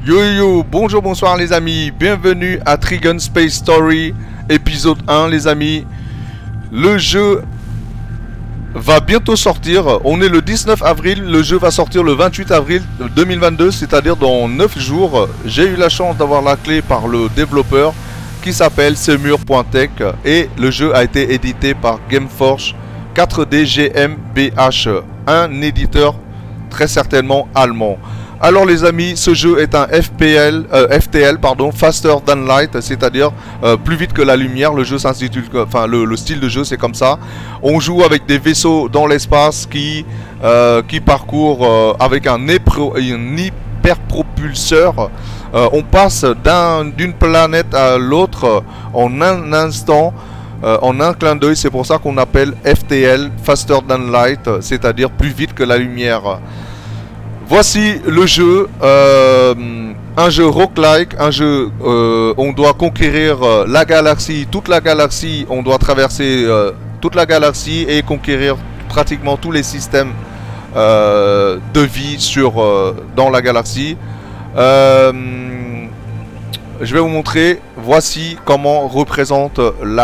Yo yo, bonjour, bonsoir les amis, bienvenue à Trigun Space Story, épisode 1 les amis. Le jeu va bientôt sortir, on est le 19 avril, le jeu va sortir le 28 avril 2022, c'est-à-dire dans 9 jours. J'ai eu la chance d'avoir la clé par le développeur qui s'appelle Semur.tech et le jeu a été édité par Gameforge 4D GmbH, un éditeur très certainement allemand. Alors les amis, ce jeu est un FTL, pardon, Faster Than Light, c'est-à-dire plus vite que la lumière. Le jeu s'intitule, enfin le style de jeu c'est comme ça. On joue avec des vaisseaux dans l'espace qui parcourent avec un hyperpropulseur. On passe d'une planète à l'autre en un instant, en un clin d'œil. C'est pour ça qu'on appelle FTL, Faster Than Light, c'est-à-dire plus vite que la lumière. Voici le jeu, un jeu roguelike, un jeu on doit conquérir la galaxie, toute la galaxie, on doit traverser toute la galaxie et conquérir pratiquement tous les systèmes de vie dans la galaxie. Je vais vous montrer, voici comment représente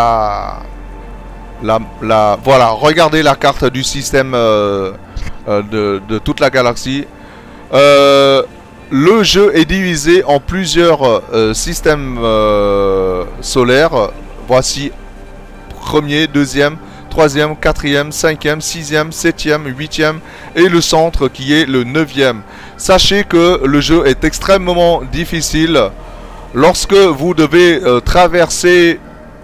voilà, regardez la carte du système de toute la galaxie. Le jeu est divisé en plusieurs systèmes solaires. Voici premier, deuxième, troisième, quatrième, cinquième, sixième, septième, huitième et le centre qui est le neuvième. Sachez que le jeu est extrêmement difficile lorsque vous devez traverser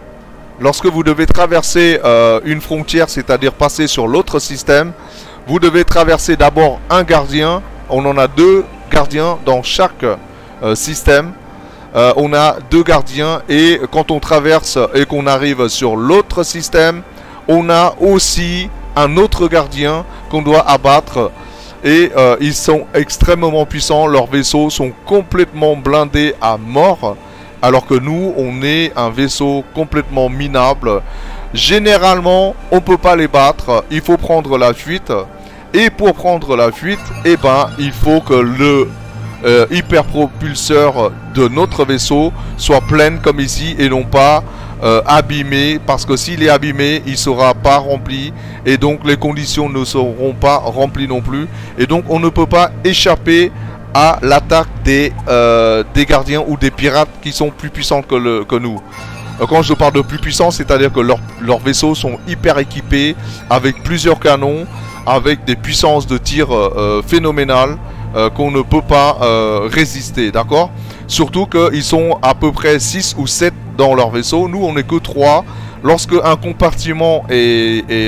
une frontière, c'est-à-dire passer sur l'autre système. Vous devez traverser d'abord un gardien. On en a deux gardiens dans chaque système. On a deux gardiens et quand on traverse et qu'on arrive sur l'autre système, on a aussi un autre gardien qu'on doit abattre. Et ils sont extrêmement puissants. Leurs vaisseaux sont complètement blindés à mort. Alors que nous, on est un vaisseau complètement minable. Généralement, on ne peut pas les battre. Il faut prendre la fuite. Et pour prendre la fuite, eh ben, il faut que le hyperpropulseur de notre vaisseau soit plein comme ici et non pas abîmé. Parce que s'il est abîmé, il ne sera pas rempli. Et donc les conditions ne seront pas remplies non plus. Et donc on ne peut pas échapper à l'attaque des gardiens ou des pirates qui sont plus puissants que nous. Quand je parle de plus puissants, c'est-à-dire que leurs vaisseaux sont hyper équipés avec plusieurs canons, avec des puissances de tir phénoménales qu'on ne peut pas résister, d'accord? Surtout qu'ils sont à peu près 6 ou 7 dans leur vaisseau. Nous, on n'est que 3. Lorsque un compartiment est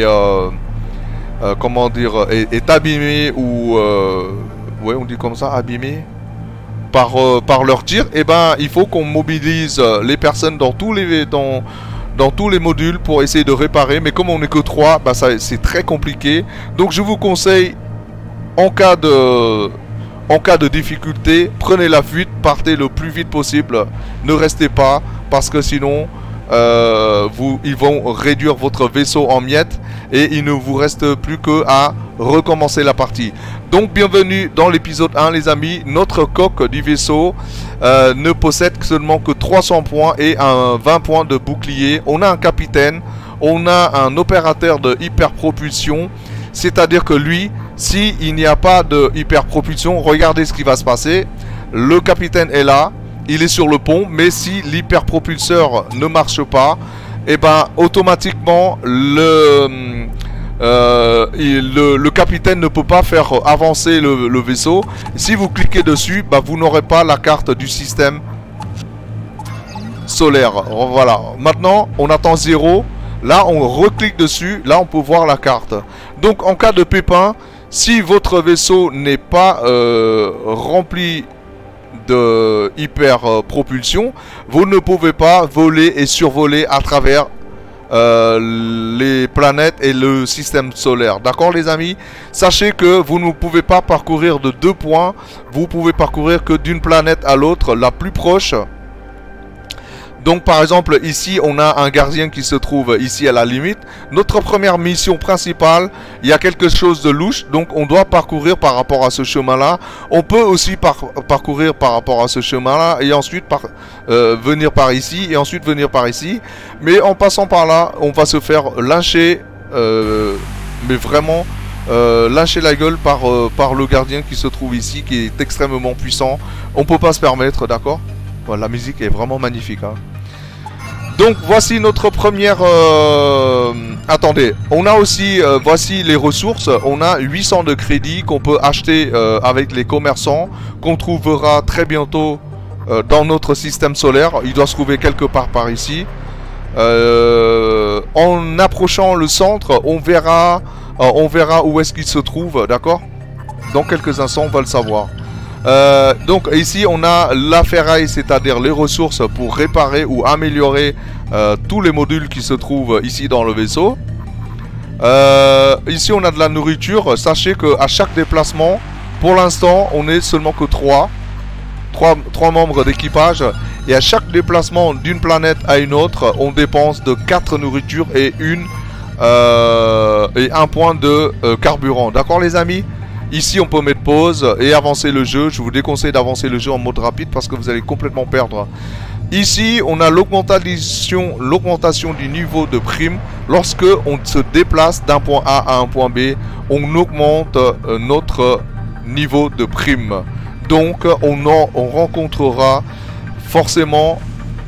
abîmé ou... ouais, on dit comme ça, abîmé par leur tir, et ben il faut qu'on mobilise les personnes dans tous les modules pour essayer de réparer. Mais comme on n'est que 3, bah c'est très compliqué. Donc je vous conseille, en cas de difficulté, prenez la fuite, partez le plus vite possible. Ne restez pas, parce que sinon ils vont réduire votre vaisseau en miettes et il ne vous reste plus que à recommencer la partie. Donc bienvenue dans l'épisode 1 les amis. Notre coque du vaisseau ne possède seulement que 300 points et un 20 points de bouclier. On a un capitaine, on a un opérateur de hyperpropulsion, c'est-à-dire que lui, s'il n'y a pas de hyperpropulsion, regardez ce qui va se passer. Le capitaine est là, il est sur le pont, mais si l'hyperpropulseur ne marche pas, et ben automatiquement le capitaine ne peut pas faire avancer le vaisseau. Si vous cliquez dessus, bah, vous n'aurez pas la carte du système solaire. Voilà, maintenant on attend 0. Là on reclique dessus, là on peut voir la carte. Donc en cas de pépin, si votre vaisseau n'est pas rempli de hyperpropulsion, vous ne pouvez pas voler et survoler à travers les planètes et le système solaire. D'accord les amis? Sachez que vous ne pouvez pas parcourir de 2 points. Vous pouvez parcourir que d'une planète à l'autre, la plus proche. Donc par exemple ici on a un gardien qui se trouve ici à la limite. Notre première mission principale, il y a quelque chose de louche, donc on doit parcourir par rapport à ce chemin là. On peut aussi parcourir par rapport à ce chemin là et ensuite venir par ici et ensuite venir par ici. Mais en passant par là, on va se faire lyncher, mais vraiment lyncher la gueule par le gardien qui se trouve ici, qui est extrêmement puissant. On peut pas se permettre, d'accord? Voilà, la musique est vraiment magnifique, hein. Donc voici notre première... attendez, on a aussi, voici les ressources. On a 800 de crédit qu'on peut acheter avec les commerçants, qu'on trouvera très bientôt dans notre système solaire. Il doit se trouver quelque part par ici. En approchant le centre, on verra où est-ce qu'il se trouve, d'accord? Dans quelques instants, on va le savoir. Donc ici on a la ferraille, c'est-à-dire les ressources pour réparer ou améliorer tous les modules qui se trouvent ici dans le vaisseau. Ici on a de la nourriture. Sachez que à chaque déplacement, pour l'instant on est seulement que 3 membres d'équipage, et à chaque déplacement d'une planète à une autre on dépense de 4 nourritures et un point de carburant, d'accord les amis? Ici on peut mettre pause et avancer le jeu. Je vous déconseille d'avancer le jeu en mode rapide parce que vous allez complètement perdre. Ici on a l'augmentation du niveau de prime. Lorsque on se déplace d'un point A à un point B, on augmente notre niveau de prime. Donc on rencontrera forcément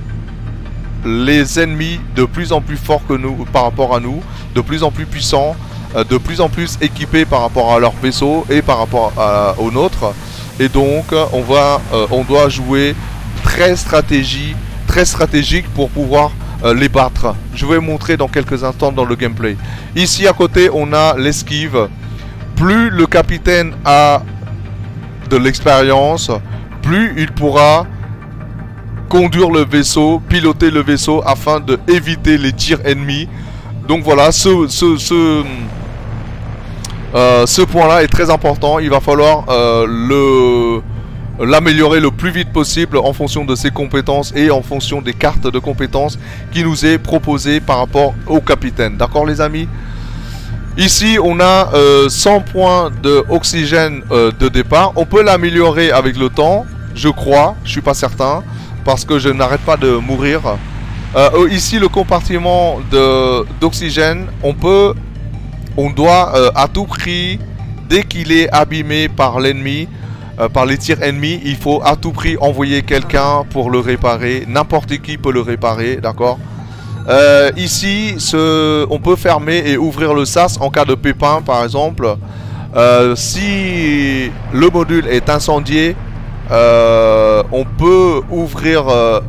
les ennemis de plus en plus forts que nous par rapport à nous, de plus en plus puissants, de plus en plus équipés par rapport à leur vaisseau et par rapport au nôtre. Et donc on doit jouer très stratégique pour pouvoir les battre. Je vais vous montrer dans quelques instants dans le gameplay. Ici à côté on a l'esquive. Plus le capitaine a de l'expérience, plus il pourra conduire le vaisseau, piloter le vaisseau afin de éviter les tirs ennemis. Donc voilà, ce point-là est très important. Il va falloir l'améliorer le plus vite possible en fonction de ses compétences et en fonction des cartes de compétences qui nous est proposées par rapport au capitaine. D'accord les amis? Ici on a 100 points d'oxygène de départ. On peut l'améliorer avec le temps, je crois, je suis pas certain, parce que je n'arrête pas de mourir. Ici le compartiment d'oxygène, on doit à tout prix, dès qu'il est abîmé par l'ennemi, par les tirs ennemis, il faut à tout prix envoyer quelqu'un pour le réparer. N'importe qui peut le réparer, d'accord? Ici, on peut fermer et ouvrir le sas en cas de pépin, par exemple. Si le module est incendié, on peut ouvrir...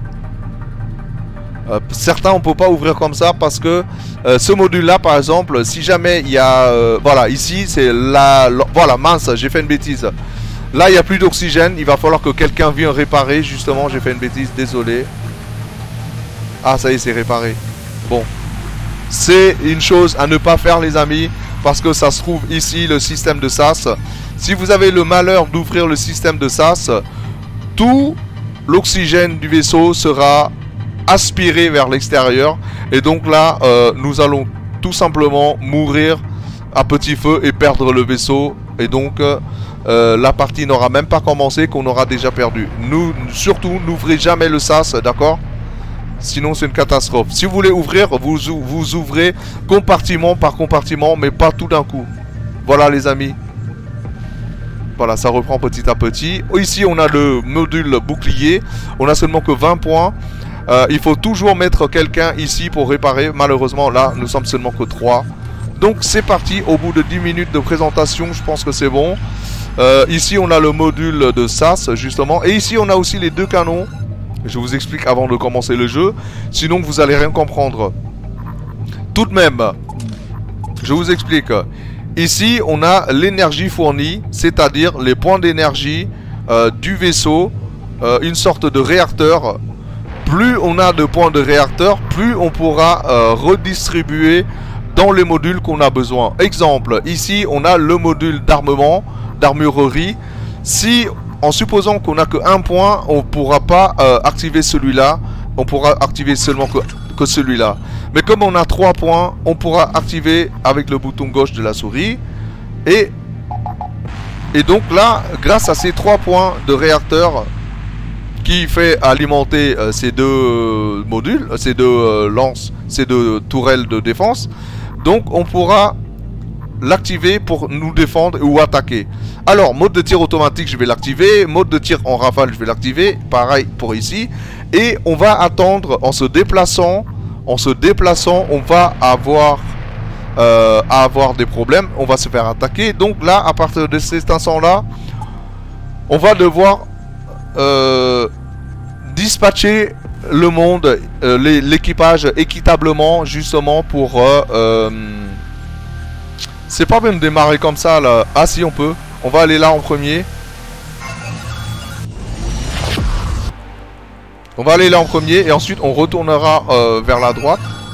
certains on peut pas ouvrir comme ça parce que ce module là par exemple, si jamais il y a voilà, ici c'est voilà, mince, j'ai fait une bêtise. Là il n'y a plus d'oxygène, il va falloir que quelqu'un vienne réparer. Justement j'ai fait une bêtise, désolé. Ah ça y est, c'est réparé. Bon, c'est une chose à ne pas faire les amis, parce que ça se trouve ici le système de sas. Si vous avez le malheur d'ouvrir le système de sas, tout l'oxygène du vaisseau sera aspiré vers l'extérieur, et donc là nous allons tout simplement mourir à petit feu et perdre le vaisseau, et donc la partie n'aura même pas commencé qu'on aura déjà perdu. Surtout n'ouvrez jamais le sas, d'accord? Sinon c'est une catastrophe. Si vous voulez ouvrir, vous ouvrez compartiment par compartiment, mais pas tout d'un coup. Voilà les amis. Voilà, ça reprend petit à petit. Ici on a le module bouclier. On a seulement que 20 points. Il faut toujours mettre quelqu'un ici pour réparer. Malheureusement là nous sommes seulement que 3. Donc c'est parti. Au bout de 10 minutes de présentation, je pense que c'est bon. Ici on a le module de sas justement. Et ici on a aussi les 2 canons. Je vous explique avant de commencer le jeu, sinon vous allez rien comprendre. Tout de même, je vous explique. Ici on a l'énergie fournie, c'est-à-dire les points d'énergie du vaisseau, une sorte de réacteur. Plus on a de points de réacteur, plus on pourra redistribuer dans les modules qu'on a besoin. Exemple, ici on a le module d'armement, d'armurerie. Si, en supposant qu'on n'a que 1 point, on ne pourra pas activer celui-là. on pourra activer seulement que celui-là. Mais comme on a 3 points, on pourra activer avec le bouton gauche de la souris. Et donc là, grâce à ces 3 points de réacteur qui fait alimenter ces deux modules, ces deux lances, ces deux tourelles de défense, donc on pourra l'activer pour nous défendre ou attaquer. Alors, mode de tir automatique, je vais l'activer. Mode de tir en rafale, je vais l'activer. Pareil pour ici. Et on va attendre en se déplaçant. En se déplaçant, on va avoir des problèmes. On va se faire attaquer. Donc là, à partir de cet instant-là, on va devoir dispatcher le monde, l'équipage équitablement, justement pour... c'est pas même démarrer comme ça là. Ah si, on peut. On va aller là en premier. On va aller là en premier et ensuite on retournera vers la droite.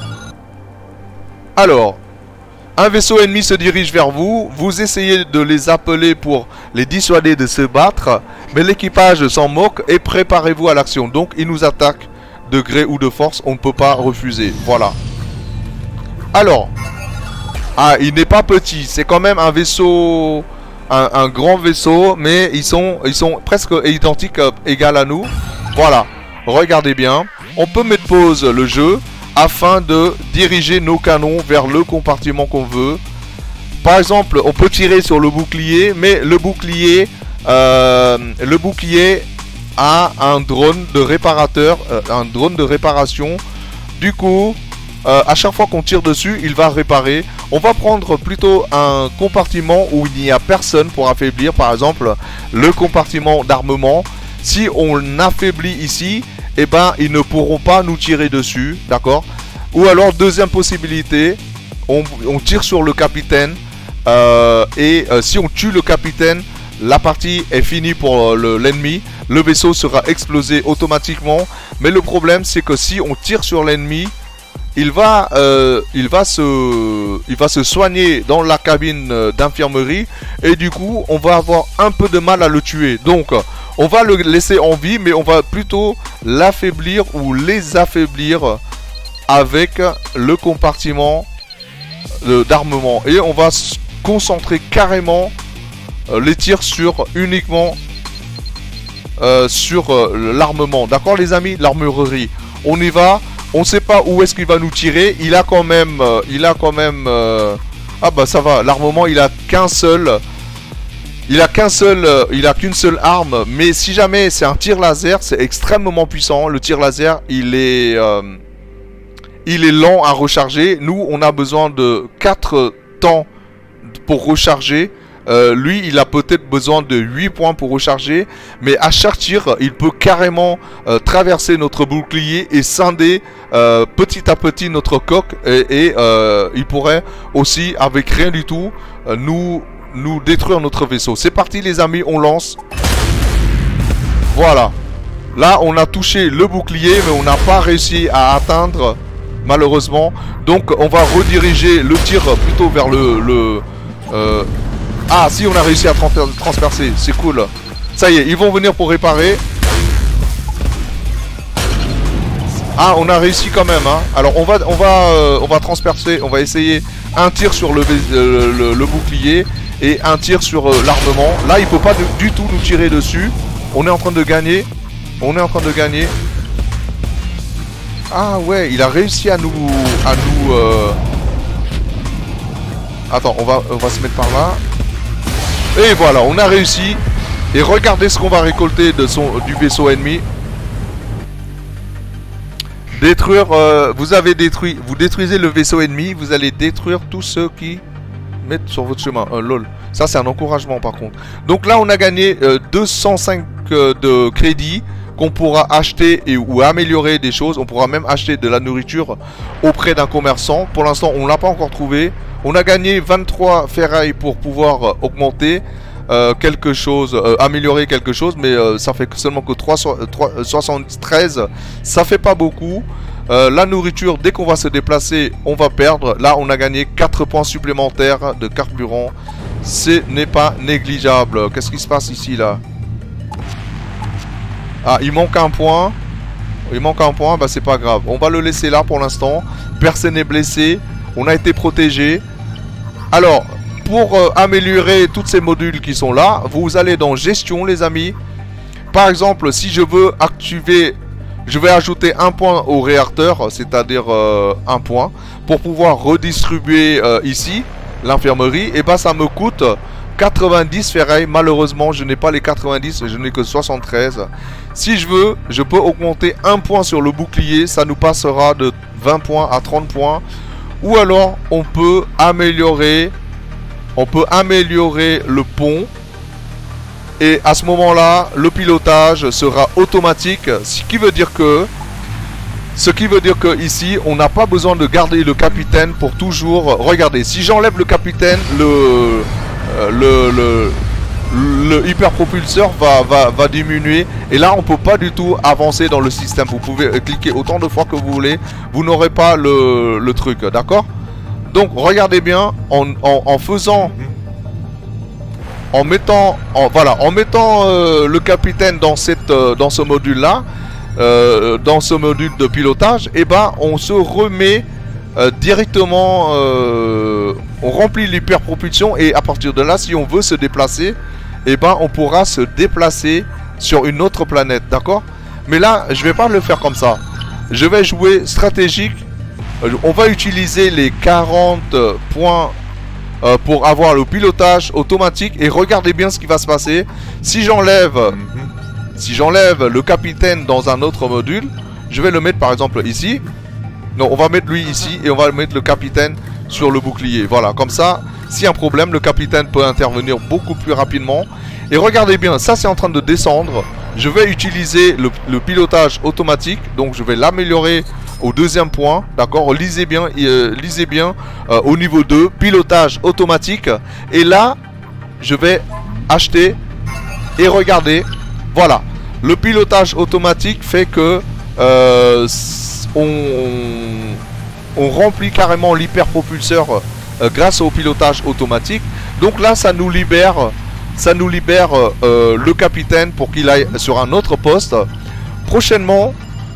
Alors, un vaisseau ennemi se dirige vers vous. Vous essayez de les appeler pour les dissuader de se battre. Mais l'équipage s'en moque et préparez-vous à l'action. Donc il nous attaque de gré ou de force. On ne peut pas refuser. Voilà. Alors... Ah, il n'est pas petit, c'est quand même un vaisseau, un grand vaisseau, mais ils sont presque identiques, égal à nous. Voilà, regardez bien. On peut mettre pause le jeu afin de diriger nos canons vers le compartiment qu'on veut. Par exemple, on peut tirer sur le bouclier, mais le bouclier a un drone de réparateur, un drone de réparation. Du coup... à chaque fois qu'on tire dessus, il va réparer. On va prendre plutôt un compartiment où il n'y a personne pour affaiblir. Par exemple, le compartiment d'armement. Si on affaiblit ici, eh ben, ils ne pourront pas nous tirer dessus. D'accord? Ou alors, deuxième possibilité, on tire sur le capitaine. Si on tue le capitaine, la partie est finie pour l'ennemi. Le vaisseau sera explosé automatiquement. Mais le problème, c'est que si on tire sur l'ennemi, il va se soigner dans la cabine d'infirmerie et du coup on va avoir un peu de mal à le tuer. Donc on va le laisser en vie, mais on va plutôt l'affaiblir ou les affaiblir avec le compartiment d'armement. Et on va se concentrer carrément les tirs uniquement sur l'armement. D'accord les amis? L'armurerie. On y va. On ne sait pas où est-ce qu'il va nous tirer. Il a quand même... Ah bah ça va. L'armement, il a qu'un seul... Il a qu'une seule arme. Mais si jamais c'est un tir laser, c'est extrêmement puissant. Le tir laser, il est lent à recharger. Nous, on a besoin de 4 temps pour recharger. Lui, il a peut-être besoin de 8 points pour recharger. Mais à chaque tir, il peut carrément traverser notre bouclier et scinder petit à petit notre coque. Et il pourrait aussi, avec rien du tout, nous détruire notre vaisseau. C'est parti les amis, on lance. Voilà. Là, on a touché le bouclier, mais on n'a pas réussi à atteindre, malheureusement. Donc, on va rediriger le tir plutôt vers Ah si, on a réussi à transpercer, c'est cool. Ça y est, ils vont venir pour réparer. Ah, on a réussi quand même, hein. Alors on va transpercer, on va essayer un tir sur le bouclier et un tir sur l'armement. Là, il peut pas du tout nous tirer dessus. On est en train de gagner. On est en train de gagner. Ah ouais, il a réussi à nous Attends, on va se mettre par là. Et voilà, on a réussi. Et regardez ce qu'on va récolter du vaisseau ennemi. Détruire, vous détruisez le vaisseau ennemi, vous allez détruire tous ceux qui mettent sur votre chemin. Lol. Ça c'est un encouragement par contre. Donc là on a gagné 205 de crédits qu'on pourra acheter ou améliorer des choses. On pourra même acheter de la nourriture auprès d'un commerçant. Pour l'instant on ne l'a pas encore trouvé. On a gagné 23 ferrailles pour pouvoir augmenter quelque chose, améliorer quelque chose, mais ça fait seulement que 73, ça fait pas beaucoup. La nourriture, dès qu'on va se déplacer, on va perdre. Là, on a gagné 4 points supplémentaires de carburant. Ce n'est pas négligeable. Qu'est-ce qui se passe ici, là? Ah, il manque un point. Il manque un point, bah c'est pas grave. On va le laisser là pour l'instant. Personne n'est blessé. On a été protégé. Alors, pour améliorer tous ces modules qui sont là, vous allez dans gestion les amis. Par exemple, si je veux activer, je vais ajouter un point au réacteur, c'est-à-dire un point, pour pouvoir redistribuer ici l'infirmerie. Et bah ça me coûte 90 ferrailles. Malheureusement, je n'ai pas les 90, je n'ai que 73. Si je veux, je peux augmenter un point sur le bouclier. Ça nous passera de 20 points à 30 points. Ou alors, on peut améliorer le pont. Et à ce moment-là, le pilotage sera automatique. Ce qui veut dire que ici, on n'a pas besoin de garder le capitaine pour toujours. Regardez, si j'enlève le capitaine, le hyperpropulseur va diminuer. Et là, on peut pas du tout avancer dans le système. Vous pouvez cliquer autant de fois que vous voulez. Vous n'aurez pas le truc, d'accord? Donc, regardez bien, en faisant... En mettant le capitaine dans ce module là, dans ce module de pilotage, et ben on se remet directement, on remplit l'hyperpropulsion et à partir de là, si on veut se déplacer, et ben on pourra se déplacer sur une autre planète, d'accord? Mais là, je vais pas le faire comme ça. Je vais jouer stratégique. On va utiliser les 40 points. Pour avoir le pilotage automatique. Et regardez bien ce qui va se passer. Si j'enlève le capitaine dans un autre module, je vais le mettre par exemple ici. Non, on va mettre lui ici et on va mettre le capitaine sur le bouclier. Voilà, comme ça, s'il y a un problème, le capitaine peut intervenir beaucoup plus rapidement. Et regardez bien, ça c'est en train de descendre. Je vais utiliser le pilotage automatique. Donc je vais l'améliorer au deuxième point, d'accord? Lisez bien au niveau 2, pilotage automatique. Et là, je vais acheter et regarder. Voilà, le pilotage automatique fait que on remplit carrément l'hyperpropulseur grâce au pilotage automatique. Donc là, ça nous libère le capitaine pour qu'il aille sur un autre poste. Prochainement,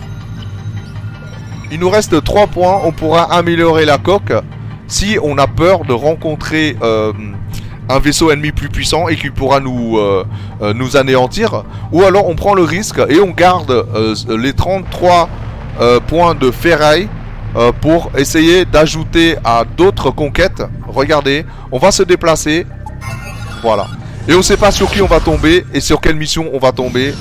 il nous reste 3 points. On pourra améliorer la coque si on a peur de rencontrer un vaisseau ennemi plus puissant et qui pourra nous anéantir. Ou alors on prend le risque et on garde les 33 points de ferraille pour essayer d'ajouter à d'autres conquêtes. Regardez, on va se déplacer. Voilà. Et on ne sait pas sur qui on va tomber et sur quelle mission on va tomber.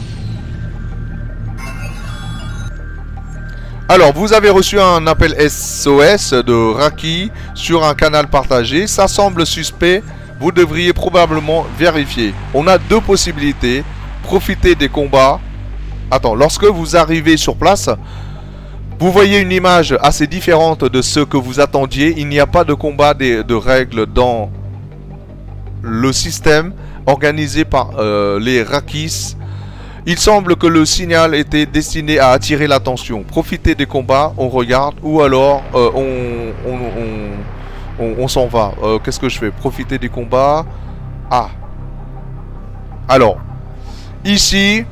Alors, vous avez reçu un appel SOS de Raki sur un canal partagé. Ça semble suspect. Vous devriez probablement vérifier. On a 2 possibilités. Profiter des combats. Attends, lorsque vous arrivez sur place, vous voyez une image assez différente de ce que vous attendiez. Il n'y a pas de combat de règles dans le système organisé par les Rakis. Il semble que le signal était destiné à attirer l'attention. Profiter des combats, on regarde, ou alors on s'en va. Qu'est-ce que je fais? Profiter des combats. Ah. Alors, ici,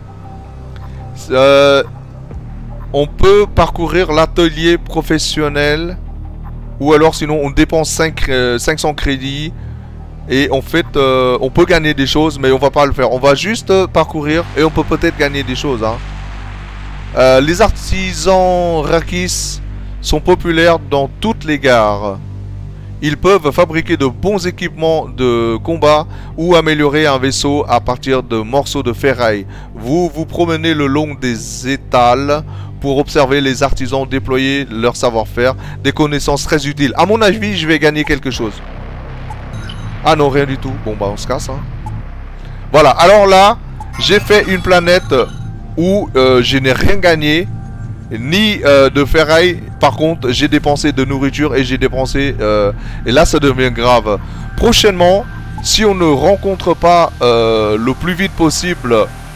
on peut parcourir l'atelier professionnel, ou alors sinon on dépense 500 crédits. Et en fait, on peut gagner des choses, mais on va pas le faire. On va juste parcourir et on peut peut-être gagner des choses. Hein. Les artisans Rakis sont populaires dans toutes les gares. Ils peuvent fabriquer de bons équipements de combat ou améliorer un vaisseau à partir de morceaux de ferraille. Vous vous promenez le long des étals pour observer les artisans déployer leur savoir-faire, des connaissances très utiles. À mon avis, je vais gagner quelque chose. Ah non, rien du tout. Bon bah on se casse hein. Voilà, alors là j'ai fait une planète où je n'ai rien gagné, ni de ferraille. Par contre j'ai dépensé de nourriture et j'ai dépensé et là ça devient grave. Prochainement, si on ne rencontre pas le plus vite possible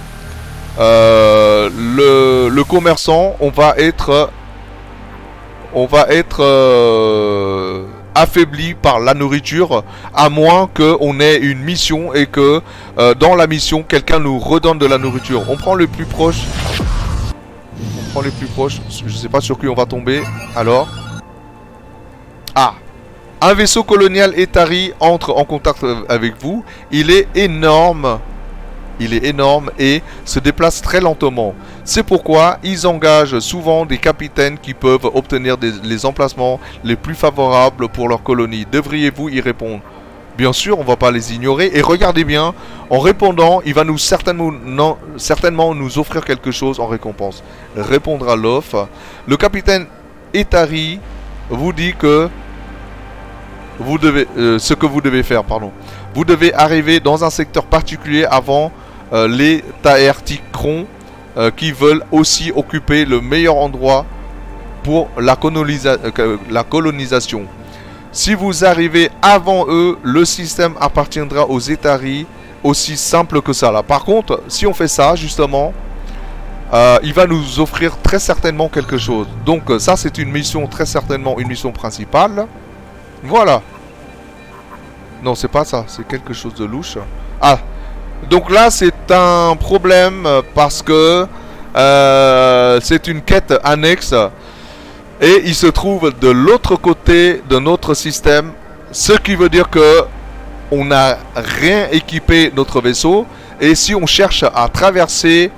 le commerçant, on va être affaibli par la nourriture, à moins qu'on ait une mission et que dans la mission quelqu'un nous redonne de la nourriture. On prend le plus proche. prend les plus proches. Je sais pas sur qui on va tomber. Alors. Ah. Un vaisseau colonial Etari entre en contact avec vous. Il est énorme. Il est énorme et se déplace très lentement. C'est pourquoi ils engagent souvent des capitaines qui peuvent obtenir les emplacements les plus favorables pour leur colonie. Devriez-vous y répondre? Bien sûr, on ne va pas les ignorer. Et regardez bien, en répondant, il va nous certainement nous offrir quelque chose en récompense. Répondre à l'offre. Le capitaine Etari vous dit que vous devez, ce que vous devez faire, pardon. Vous devez arriver dans un secteur particulier avant les Taerticrons qui veulent aussi occuper le meilleur endroit pour la colonisation. Si vous arrivez avant eux, le système appartiendra aux Etari. Aussi simple que ça là. Par contre, si on fait ça justement, il va nous offrir très certainement quelque chose. Donc ça c'est une mission, très certainement une mission principale. Voilà. Non, c'est pas ça, c'est quelque chose de louche. Ah, donc là c'est un problème parce que c'est une quête annexe. Et il se trouve de l'autre côté de notre système. Ce qui veut dire que on n'a rien équipé notre vaisseau. Et si on cherche à traverser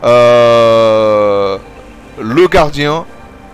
le gardien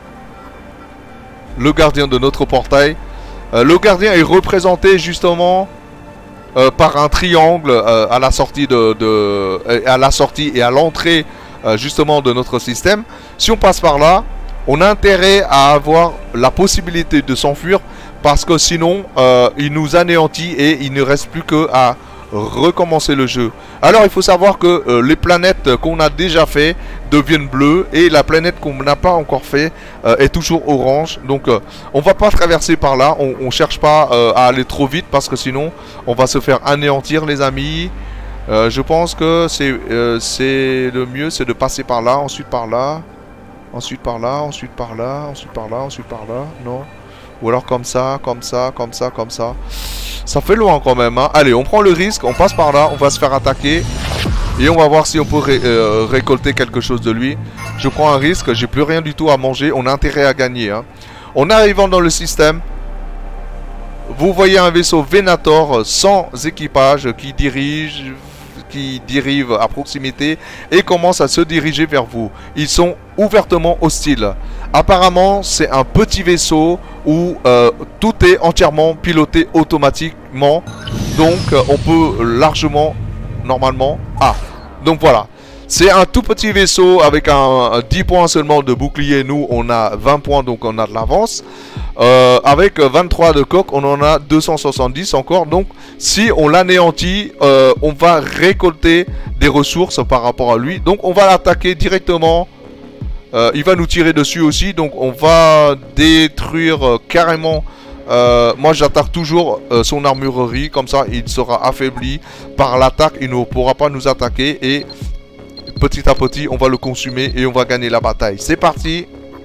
de notre portail, le gardien est représenté justement par un triangle à la sortie à la sortie et à l'entrée justement de notre système. Si on passe par là, on a intérêt à avoir la possibilité de s'enfuir parce que sinon il nous anéantit et il ne reste plus qu'à recommencer le jeu. Alors il faut savoir que les planètes qu'on a déjà fait deviennent bleues et la planète qu'on n'a pas encore fait est toujours orange. Donc on va pas traverser par là, on cherche pas à aller trop vite parce que sinon on va se faire anéantir les amis. Je pense que c'est le mieux, c'est de passer par là, ensuite par là. Ensuite par là, ensuite par là, ensuite par là, ensuite par là, non. Ou alors comme ça, comme ça, comme ça, comme ça. Ça fait loin quand même, hein. Allez, on prend le risque, on passe par là, on va se faire attaquer. Et on va voir si on peut récolter quelque chose de lui. Je prends un risque, j'ai plus rien du tout à manger, on a intérêt à gagner, hein. En arrivant dans le système, vous voyez un vaisseau Venator sans équipage qui dérive à proximité et commence à se diriger vers vous. Ils sont ouvertement hostiles. Apparemment, c'est un petit vaisseau où tout est entièrement piloté automatiquement. Donc, on peut largement, normalement... Ah, donc voilà. C'est un tout petit vaisseau avec un 10 points seulement de bouclier. Nous, on a 20 points, donc on a de l'avance. Avec 23 de coque, on en a 270 encore. Donc, si on l'anéantit, on va récolter des ressources par rapport à lui. Donc, on va l'attaquer directement. Il va nous tirer dessus aussi. Donc, on va détruire carrément... moi, j'attaque toujours son armurerie. Comme ça, il sera affaibli par l'attaque. Il ne pourra pas nous attaquer. Et petit à petit, on va le consumer et on va gagner la bataille. C'est parti!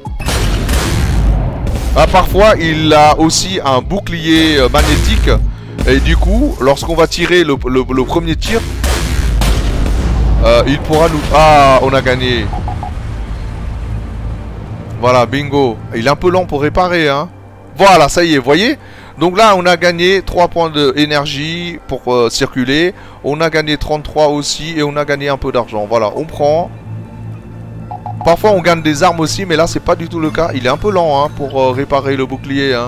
Ah, parfois, il a aussi un bouclier magnétique. Et du coup, lorsqu'on va tirer le premier tir, il pourra nous... Ah, on a gagné. Voilà, bingo. Il est un peu lent pour réparer, hein. Voilà, ça y est, vous voyez? Donc là, on a gagné 3 points d'énergie pour circuler. On a gagné 33 aussi et on a gagné un peu d'argent. Voilà, on prend... Parfois on gagne des armes aussi, mais là c'est pas du tout le cas. Il est un peu lent hein, pour réparer le bouclier. Hein.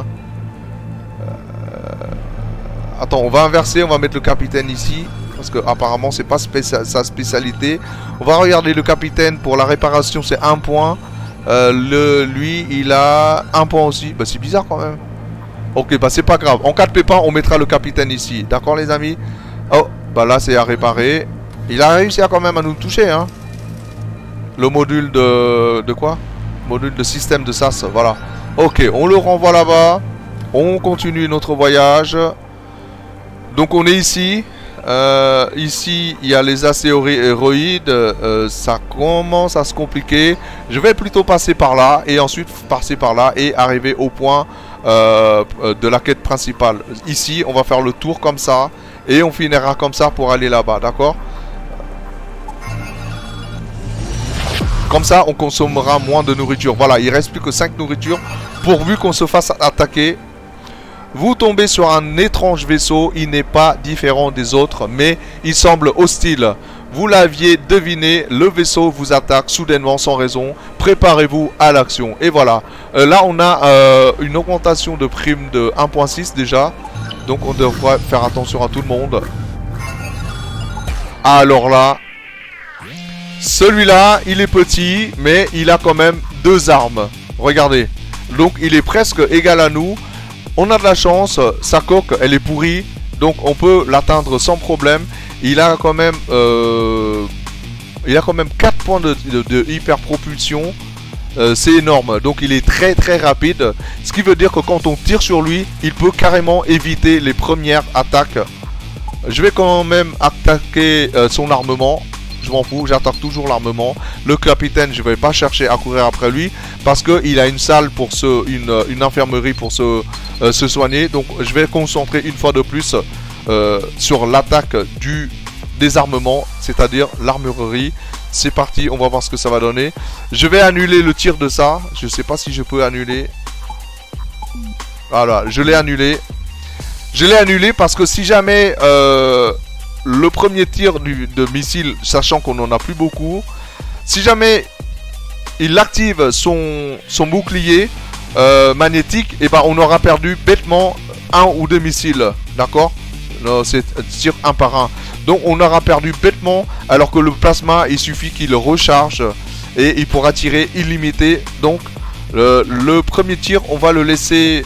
Attends, on va inverser, on va mettre le capitaine ici. Parce que apparemment c'est pas sa spécialité. On va regarder le capitaine pour la réparation, c'est 1 point. Lui il a 1 point aussi. Bah c'est bizarre quand même. Ok, bah c'est pas grave. En cas de pépin, on mettra le capitaine ici. D'accord les amis? Oh, bah là c'est à réparer. Il a réussi à quand même à nous toucher hein. Le module de quoi? Module de système de SAS, voilà. Ok, on le renvoie là-bas. On continue notre voyage. Donc on est ici. Ici, il y a les astéroïdes. Ça commence à se compliquer. Je vais plutôt passer par là. Et ensuite passer par là. Et arriver au point de la quête principale. Ici, on va faire le tour comme ça. Et on finira comme ça pour aller là-bas, d'accord? Comme ça, on consommera moins de nourriture. Voilà, il reste plus que 5 nourritures. Pourvu qu'on se fasse attaquer. Vous tombez sur un étrange vaisseau. Il n'est pas différent des autres, mais il semble hostile. Vous l'aviez deviné, le vaisseau vous attaque soudainement sans raison. Préparez-vous à l'action. Et voilà. Là, on a une augmentation de prime de 1.6 déjà. Donc, on devrait faire attention à tout le monde. Alors là... Celui-là, il est petit, mais il a quand même 2 armes. Regardez. Donc, il est presque égal à nous. On a de la chance. Sa coque, elle est pourrie. Donc, on peut l'atteindre sans problème. Il a quand même 4 points de hyper propulsion. C'est énorme. Donc, il est très très rapide. Ce qui veut dire que quand on tire sur lui, il peut carrément éviter les premières attaques. Je vais quand même attaquer son armement. Je m'en fous, j'attaque toujours l'armement. Le capitaine, je ne vais pas chercher à courir après lui parce qu'il a une salle pour une infirmerie pour se soigner. Donc je vais concentrer une fois de plus sur l'attaque du désarmement, c'est-à-dire l'armurerie. C'est parti, on va voir ce que ça va donner. Je vais annuler le tir de ça. Je ne sais pas si je peux annuler. Voilà, je l'ai annulé. Je l'ai annulé parce que si jamais... le premier tir de missile, sachant qu'on n'en a plus beaucoup, si jamais il active son bouclier magnétique, et ben on aura perdu bêtement 1 ou 2 missiles, d'accord? C'est tir un par un. Donc on aura perdu bêtement, alors que le plasma, il suffit qu'il recharge et il pourra tirer illimité. Donc le premier tir, on va le laisser...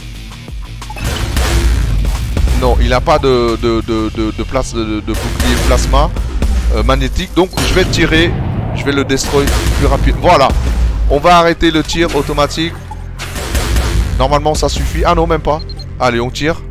Non, il n'a pas de bouclier plasma magnétique. Donc je vais tirer. Je vais le destroy plus rapide. Voilà. On va arrêter le tir automatique. Normalement ça suffit. Ah non, même pas. Allez, on tire.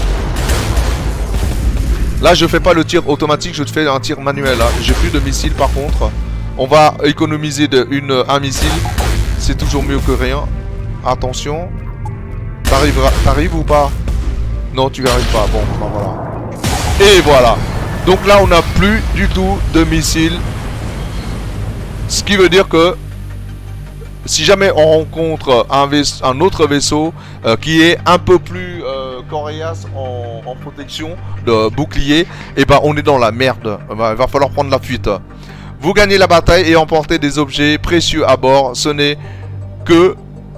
Là je fais pas le tir automatique. Je fais un tir manuel. J'ai plus de missiles par contre. On va économiser un missile. C'est toujours mieux que rien. Attention. T'arrives ou pas? Non, tu n'y arrives pas. Bon, ben voilà. Et voilà. Donc là, on n'a plus du tout de missiles. Ce qui veut dire que si jamais on rencontre un autre vaisseau qui est un peu plus coriace en protection de bouclier, et ben on est dans la merde. Il va falloir prendre la fuite. Vous gagnez la bataille et emportez des objets précieux à bord. Ce n'est que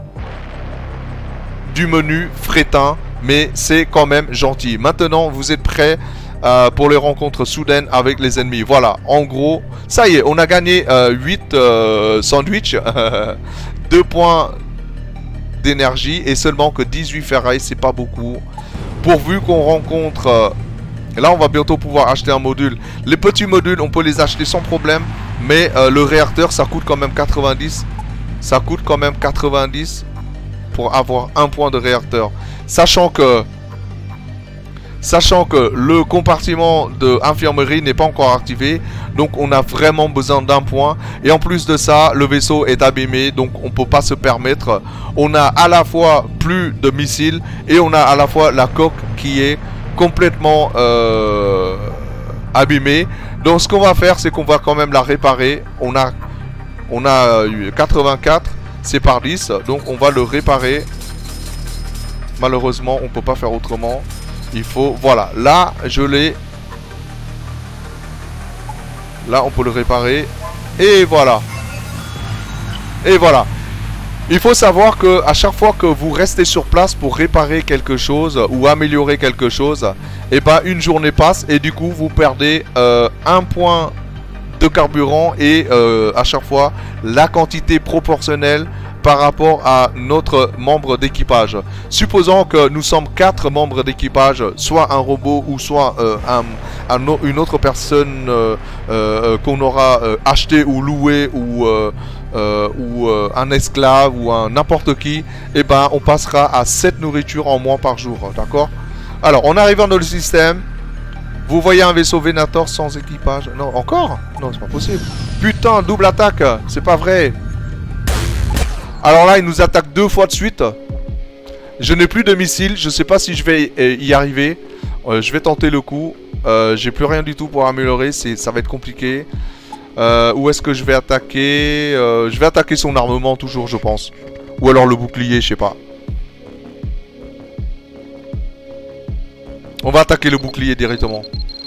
du menu frétin. Mais c'est quand même gentil. Maintenant, vous êtes prêts pour les rencontres soudaines avec les ennemis. Voilà, en gros, ça y est, on a gagné 8 sandwichs, 2 points d'énergie et seulement que 18 ferrailles, c'est pas beaucoup. Pourvu qu'on rencontre... là, on va bientôt pouvoir acheter un module. Les petits modules, on peut les acheter sans problème. Mais le réacteur, ça coûte quand même 90. Ça coûte quand même 90 pour avoir un point de réacteur. Sachant que le compartiment de infirmerie n'est pas encore activé. Donc on a vraiment besoin d'un point. Et en plus de ça, le vaisseau est abîmé. Donc on ne peut pas se permettre. On a à la fois plus de missiles. Et on a à la fois la coque qui est complètement abîmée. Donc ce qu'on va faire, c'est qu'on va quand même la réparer. On a 84. C'est par 10. Donc on va le réparer. Malheureusement, on peut pas faire autrement. Il faut... Voilà. Là, je l'ai. Là, on peut le réparer. Et voilà. Et voilà. Il faut savoir que à chaque fois que vous restez sur place pour réparer quelque chose ou améliorer quelque chose, et ben une journée passe et du coup, vous perdez un point de carburant et à chaque fois, la quantité proportionnelle par rapport à notre membre d'équipage. Supposons que nous sommes 4 membres d'équipage, soit un robot ou soit une autre personne qu'on aura acheté ou loué ou un esclave ou un n'importe qui, et ben on passera à 7 nourritures en moins par jour, d'accord? Alors, en arrivant dans le système, vous voyez un vaisseau Venator sans équipage. Non, encore? Non, c'est pas possible. Putain, double attaque, c'est pas vrai. Alors là, il nous attaque 2 fois de suite. Je n'ai plus de missiles. Je ne sais pas si je vais y arriver. Je vais tenter le coup. J'ai plus rien du tout pour améliorer. Ça va être compliqué. Où est-ce que je vais attaquer? Je vais attaquer son armement toujours, je pense. Ou alors le bouclier, je sais pas. On va attaquer le bouclier directement.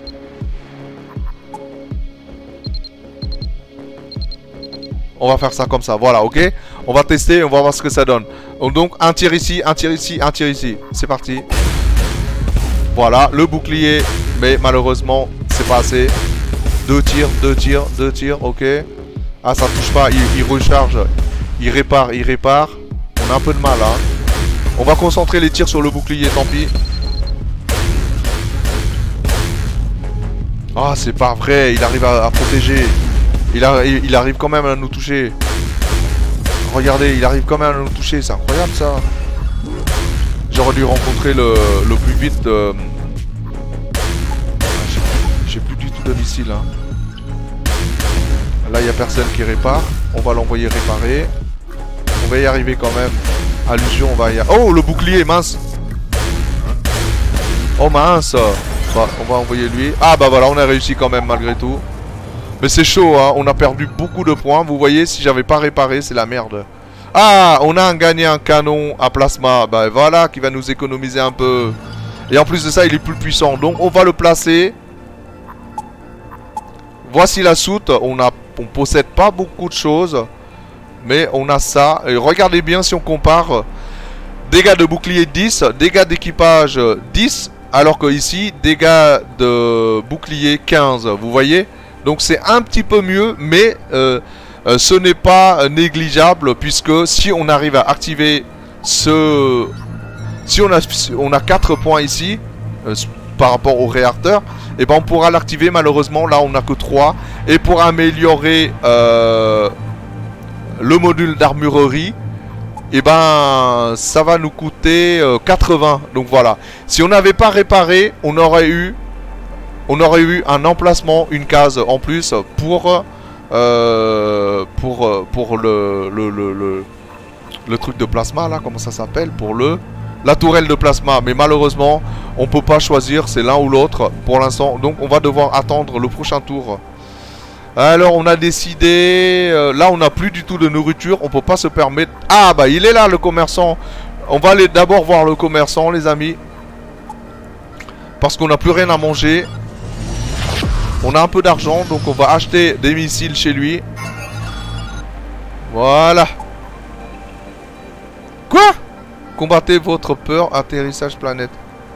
On va faire ça comme ça, voilà, ok. On va tester, on va voir ce que ça donne. Donc un tir ici, un tir ici, un tir ici. C'est parti. Voilà, le bouclier. Mais malheureusement, c'est pas assez. 2 tirs, 2 tirs, 2 tirs, ok. Ah, ça touche pas, il recharge. Il répare, il répare. On a un peu de mal, hein. On va concentrer les tirs sur le bouclier, tant pis. Ah, c'est pas vrai, il arrive à protéger. Il arrive quand même à nous toucher. Regardez, il arrive quand même à nous toucher, c'est incroyable ça. J'aurais dû rencontrer le plus vite. J'ai plus du tout de missile. Hein. Là, il n'y a personne qui répare. On va l'envoyer réparer. On va y arriver quand même. Allusion, on va y arriver. Oh, le bouclier, mince. Oh, mince. Bah, on va envoyer lui. Ah, bah voilà, on a réussi quand même malgré tout. Mais c'est chaud, hein. On a perdu beaucoup de points. Vous voyez, si j'avais pas réparé, c'est la merde. Ah, on a gagné un canon à plasma. Bah voilà, qui va nous économiser un peu. Et en plus de ça, il est plus puissant. Donc, on va le placer. Voici la soute. On possède pas beaucoup de choses. Mais on a ça. Et regardez bien si on compare. Dégâts de bouclier 10. Dégâts d'équipage 10. Alors que ici, dégâts de bouclier 15. Vous voyez? Donc c'est un petit peu mieux, mais ce n'est pas négligeable, puisque si on arrive à activer ce... Si on a 4 points ici, par rapport au réacteur, et ben on pourra l'activer. Malheureusement, là on n'a que 3. Et pour améliorer le module d'armurerie, et ben ça va nous coûter 80. Donc voilà. Si on n'avait pas réparé, on aurait eu un emplacement, une case en plus pour le truc de plasma là, comment ça s'appelle, pour la tourelle de plasma. Mais malheureusement, on peut pas choisir, c'est l'un ou l'autre pour l'instant. Donc on va devoir attendre le prochain tour. Alors on a décidé, là on n'a plus du tout de nourriture, on peut pas se permettre. Ah bah il est là le commerçant. On va aller d'abord voir le commerçant, les amis, parce qu'on n'a plus rien à manger. On a un peu d'argent, donc on va acheter des missiles chez lui. Voilà. Quoi? Combattez votre peur, atterrissage planète.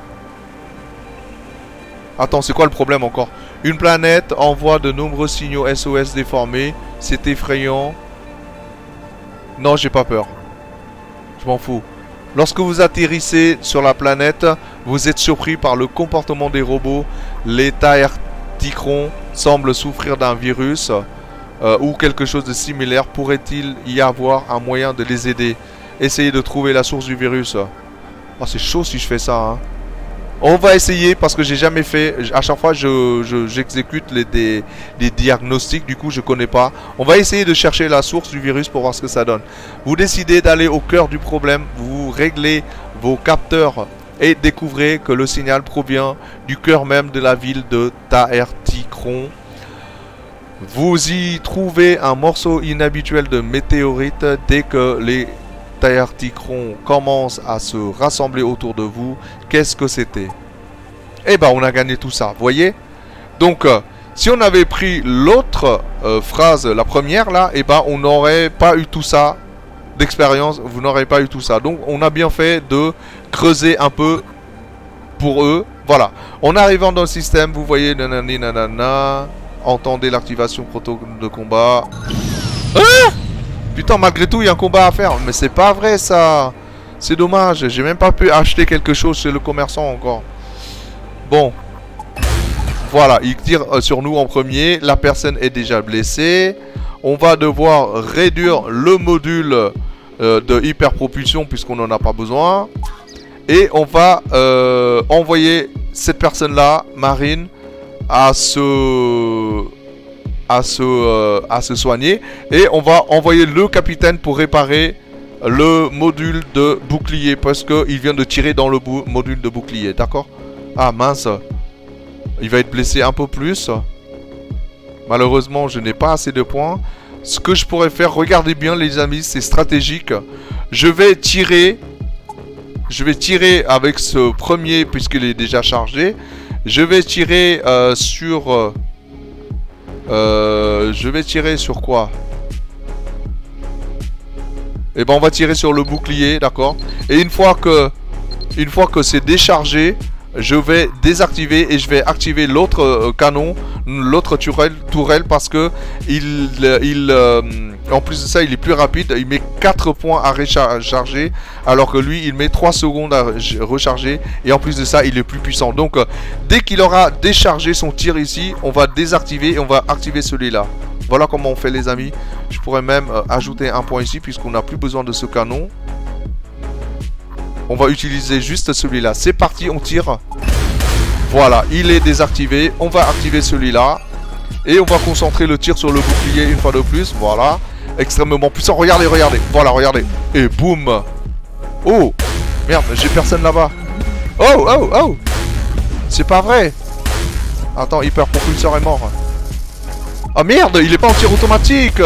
Attends, c'est quoi le problème encore? Une planète envoie de nombreux signaux SOS déformés. C'est effrayant. Non, j'ai pas peur. Je m'en fous. Lorsque vous atterrissez sur la planète, vous êtes surpris par le comportement des robots. Les Taerticrons semblent souffrir d'un virus ou quelque chose de similaire. Pourrait-il y avoir un moyen de les aider? Essayez de trouver la source du virus. Oh, c'est chaud si je fais ça, hein. On va essayer parce que j'ai jamais fait. À chaque fois, j'exécute des diagnostics. Du coup, je connais pas. On va essayer de chercher la source du virus pour voir ce que ça donne. Vous décidez d'aller au cœur du problème. Vous réglez vos capteurs et découvrez que le signal provient du cœur même de la ville de Taerticron. Vous y trouvez un morceau inhabituel de météorite. Dès que les Taerticrons commencent à se rassembler autour de vous, qu'est-ce que c'était? Eh ben, on a gagné tout ça, voyez? Donc, si on avait pris l'autre phrase, la première là, eh ben, on n'aurait pas eu tout ça d'expérience. Vous n'aurez pas eu tout ça. Donc, on a bien fait de creuser un peu pour eux. Voilà. En arrivant dans le système, vous voyez, nanani nanana, entendez l'activation protocole de combat. Ah! Putain, malgré tout, il y a un combat à faire. Mais c'est pas vrai, ça. C'est dommage. J'ai même pas pu acheter quelque chose chez le commerçant encore. Bon. Voilà, il tire sur nous en premier. La personne est déjà blessée. On va devoir réduire le module de hyperpropulsion puisqu'on n'en a pas besoin. Et on va envoyer cette personne-là, Marine, à se soigner, et on va envoyer le capitaine pour réparer le module de bouclier parce qu'il vient de tirer dans le module de bouclier, d'accord? Ah mince, il va être blessé un peu plus. Malheureusement, je n'ai pas assez de points. Ce que je pourrais faire, regardez bien les amis, c'est stratégique. Je vais tirer avec ce premier puisqu'il est déjà chargé. Je vais tirer sur... je vais tirer sur quoi? Eh ben on va tirer sur le bouclier, d'accord. Et une fois que c'est déchargé, je vais désactiver et je vais activer l'autre canon, l'autre tourelle parce que en plus de ça il est plus rapide, il met 4 points à recharger alors que lui il met 3 secondes à recharger et en plus de ça il est plus puissant. Donc dès qu'il aura déchargé son tir ici, on va désactiver et on va activer celui-là. Voilà comment on fait les amis. Je pourrais même ajouter un point ici puisqu'on n'a plus besoin de ce canon. On va utiliser juste celui-là. C'est parti, on tire. Voilà, il est désactivé. On va activer celui-là. Et on va concentrer le tir sur le bouclier une fois de plus. Voilà. Extrêmement puissant. Regardez, regardez. Voilà, regardez. Et boum. Oh. Merde, j'ai personne là-bas. Oh, oh, oh. C'est pas vrai. Attends, hyper propulseur est mort. Ah merde, il est pas en tir automatique.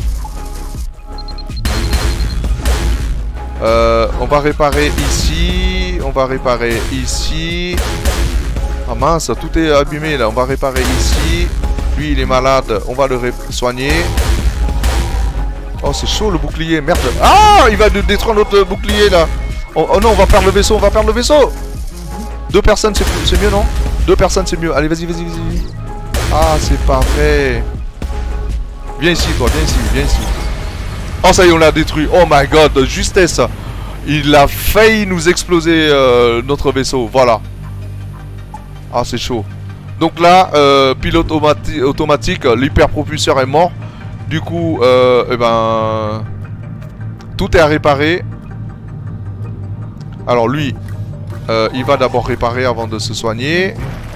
On va réparer ici. On va réparer ici. Ah mince, tout est abîmé là. On va réparer ici. Lui, il est malade. On va le soigner. Oh, c'est chaud le bouclier. Merde. Ah, il va nous détruire notre bouclier là. Oh, oh non, on va perdre le vaisseau. On va perdre le vaisseau. 2 personnes, c'est mieux, non? 2 personnes, c'est mieux. Allez, vas-y, vas-y, vas-y. Ah, c'est pas vrai. Viens ici, toi. Viens ici, viens ici. Oh, ça y est, on l'a détruit. Oh my god, justesse. Il a failli nous exploser notre vaisseau. Voilà. Ah, c'est chaud. Donc là, pilote automatique, l'hyperpropulseur est mort. Du coup, eh ben... tout est à réparer. Alors lui, il va d'abord réparer avant de se soigner.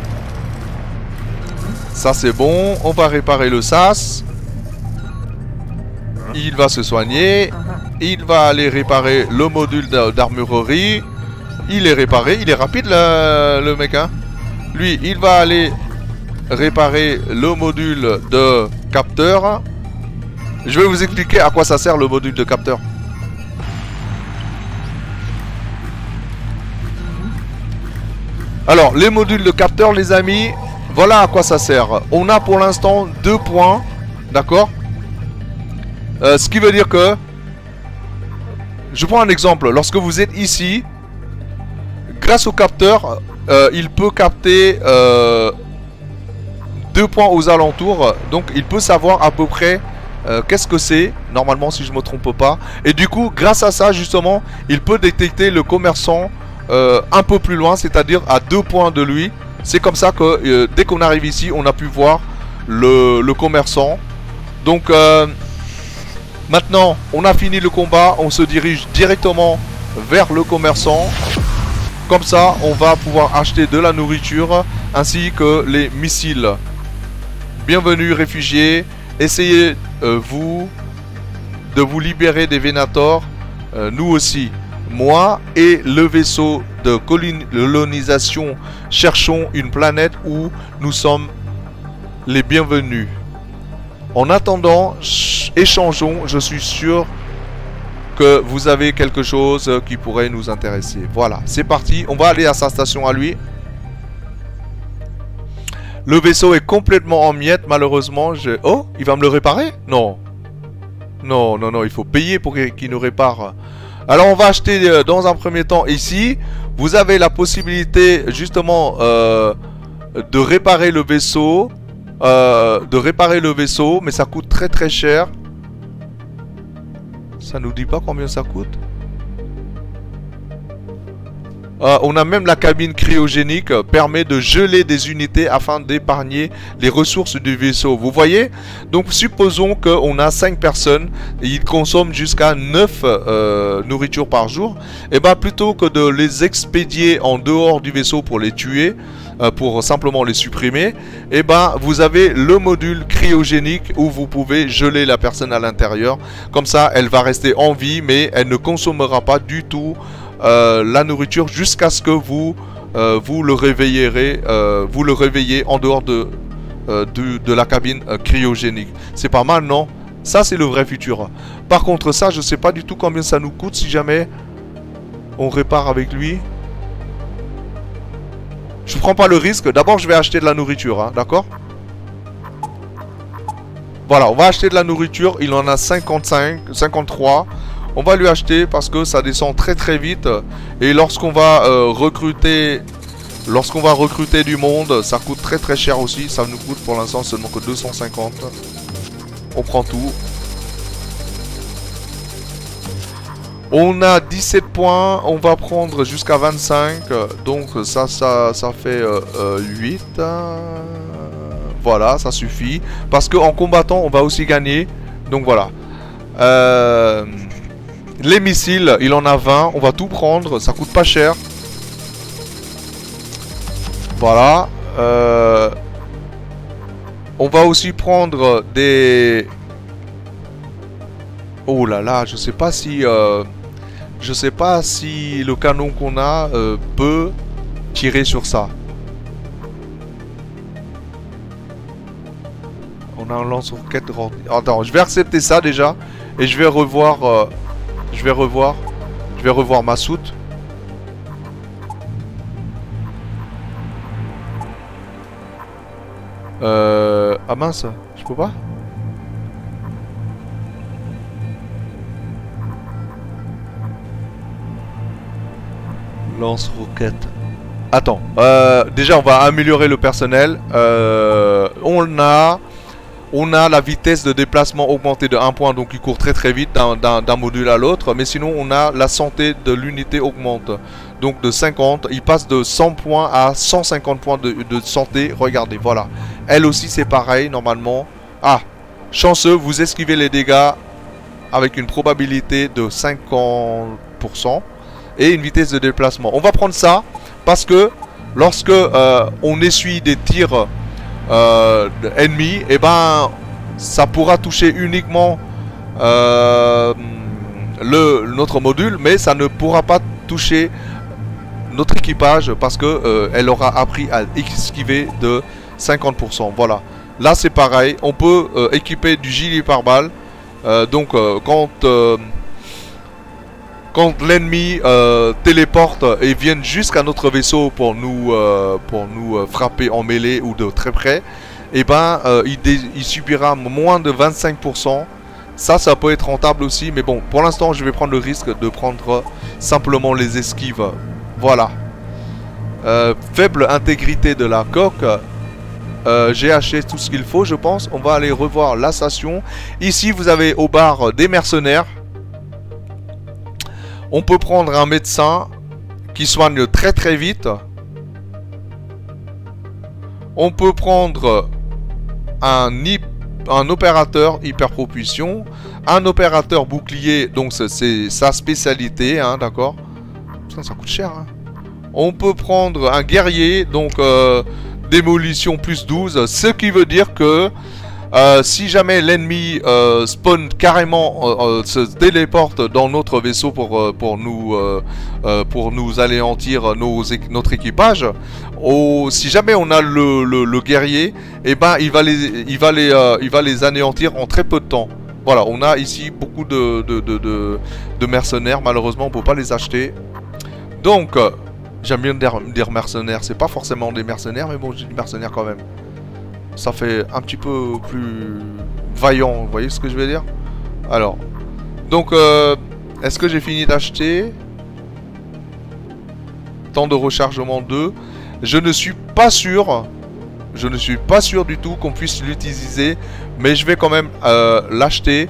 Ça, c'est bon. On va réparer le SAS. Il va se soigner. Il va aller réparer le module d'armurerie. Il est réparé. Il est rapide le mec hein. Lui il va aller réparer le module de capteur. Je vais vous expliquer à quoi ça sert le module de capteur. Alors les modules de capteur les amis, voilà à quoi ça sert. On a pour l'instant 2 points. D'accord. Ce qui veut dire que, je prends un exemple, lorsque vous êtes ici, grâce au capteur, il peut capter 2 points aux alentours, donc il peut savoir à peu près qu'est-ce que c'est, normalement si je me trompe pas, et du coup, grâce à ça justement, il peut détecter le commerçant un peu plus loin, c'est-à-dire à 2 points de lui. C'est comme ça que dès qu'on arrive ici, on a pu voir le commerçant. Donc... maintenant, on a fini le combat, on se dirige directement vers le commerçant. Comme ça, on va pouvoir acheter de la nourriture ainsi que les missiles. Bienvenue réfugiés, essayez de vous libérer des Vénators, nous aussi. Moi et le vaisseau de colonisation cherchons une planète où nous sommes les bienvenus. En attendant, échangeons, je suis sûr que vous avez quelque chose qui pourrait nous intéresser. Voilà, c'est parti, on va aller à sa station à lui. Le vaisseau est complètement en miettes, malheureusement. Oh, il va me le réparer? Non. Non, non, non, il faut payer pour qu'il nous répare. Alors, on va acheter dans un premier temps ici. Vous avez la possibilité, justement, de réparer le vaisseau. Mais ça coûte très très cher. Ça nous dit pas combien ça coûte. On a même la cabine cryogénique, permet de geler des unités afin d'épargner les ressources du vaisseau. Vous voyez? Donc supposons qu'on a 5 personnes et ils consomment jusqu'à 9 nourritures par jour. Et bien plutôt que de les expédier en dehors du vaisseau pour les tuer, pour simplement les supprimer, et ben vous avez le module cryogénique où vous pouvez geler la personne à l'intérieur. Comme ça elle va rester en vie mais elle ne consommera pas du tout la nourriture jusqu'à ce que vous le réveillez en dehors de la cabine cryogénique. C'est pas mal, non? Ça, c'est le vrai futur. Par contre, ça, je sais pas du tout combien ça nous coûte si jamais on répare avec lui. Je prends pas le risque. D'abord, je vais acheter de la nourriture, hein, d'accord? Voilà, on va acheter de la nourriture. Il en a 55, 53. On va lui acheter parce que ça descend très très vite. Et lorsqu'on va recruter du monde, ça coûte très très cher aussi. Ça nous coûte pour l'instant seulement que 250. On prend tout. On a 17 points. On va prendre jusqu'à 25. Donc ça fait 8. Voilà, ça suffit. Parce qu'en combattant, on va aussi gagner. Donc voilà. Les missiles, il en a 20. On va tout prendre. Ça coûte pas cher. Voilà. On va aussi prendre des... Oh là là, je sais pas si le canon qu'on a peut tirer sur ça. On a un lance-roquette. Attends, je vais accepter ça déjà et je vais revoir ma soute. Ah mince, je peux pas. Lance-roquette. Attends, déjà on va améliorer le personnel. On a la vitesse de déplacement augmentée de 1 point, donc il court très très vite d'un module à l'autre. Mais sinon on a la santé de l'unité augmente. Donc de 50, il passe de 100 points à 150 points de santé. Regardez, voilà. Elle aussi c'est pareil normalement. Ah, chanceux, vous esquivez les dégâts avec une probabilité de 50%. Et une vitesse de déplacement. On va prendre ça parce que lorsque on essuie des tirs ennemis, et ben ça pourra toucher uniquement notre module, mais ça ne pourra pas toucher notre équipage parce que elle aura appris à esquiver de 50%. Voilà. Là c'est pareil. On peut équiper du gilet pare-balles. Donc quand l'ennemi téléporte et vient jusqu'à notre vaisseau pour nous frapper en mêlée ou de très près, et ben il subira moins de 25%. Ça peut être rentable aussi, mais bon, pour l'instant je vais prendre le risque de prendre simplement les esquives. Voilà. Faible intégrité de la coque. J'ai acheté tout ce qu'il faut, je pense. On va aller revoir la station. Ici vous avez au bar des mercenaires. On peut prendre un médecin qui soigne très très vite. On peut prendre un opérateur hyper propulsion. Un opérateur bouclier, donc c'est sa spécialité, hein, d'accord. Ça coûte cher, hein. On peut prendre un guerrier, donc démolition plus 12. Ce qui veut dire que si jamais l'ennemi spawn carrément, se téléporte dans notre vaisseau pour nous anéantir notre équipage, si jamais on a le guerrier, et ben il va les anéantir en très peu de temps. Voilà, on a ici beaucoup de mercenaires. Malheureusement on peut pas les acheter. Donc j'aime bien dire mercenaires, c'est pas forcément des mercenaires, mais bon, je dis mercenaires quand même. Ça fait un petit peu plus vaillant, vous voyez ce que je veux dire? Alors, donc, est-ce que j'ai fini d'acheter? Temps de rechargement 2. Je ne suis pas sûr du tout qu'on puisse l'utiliser, mais je vais quand même l'acheter.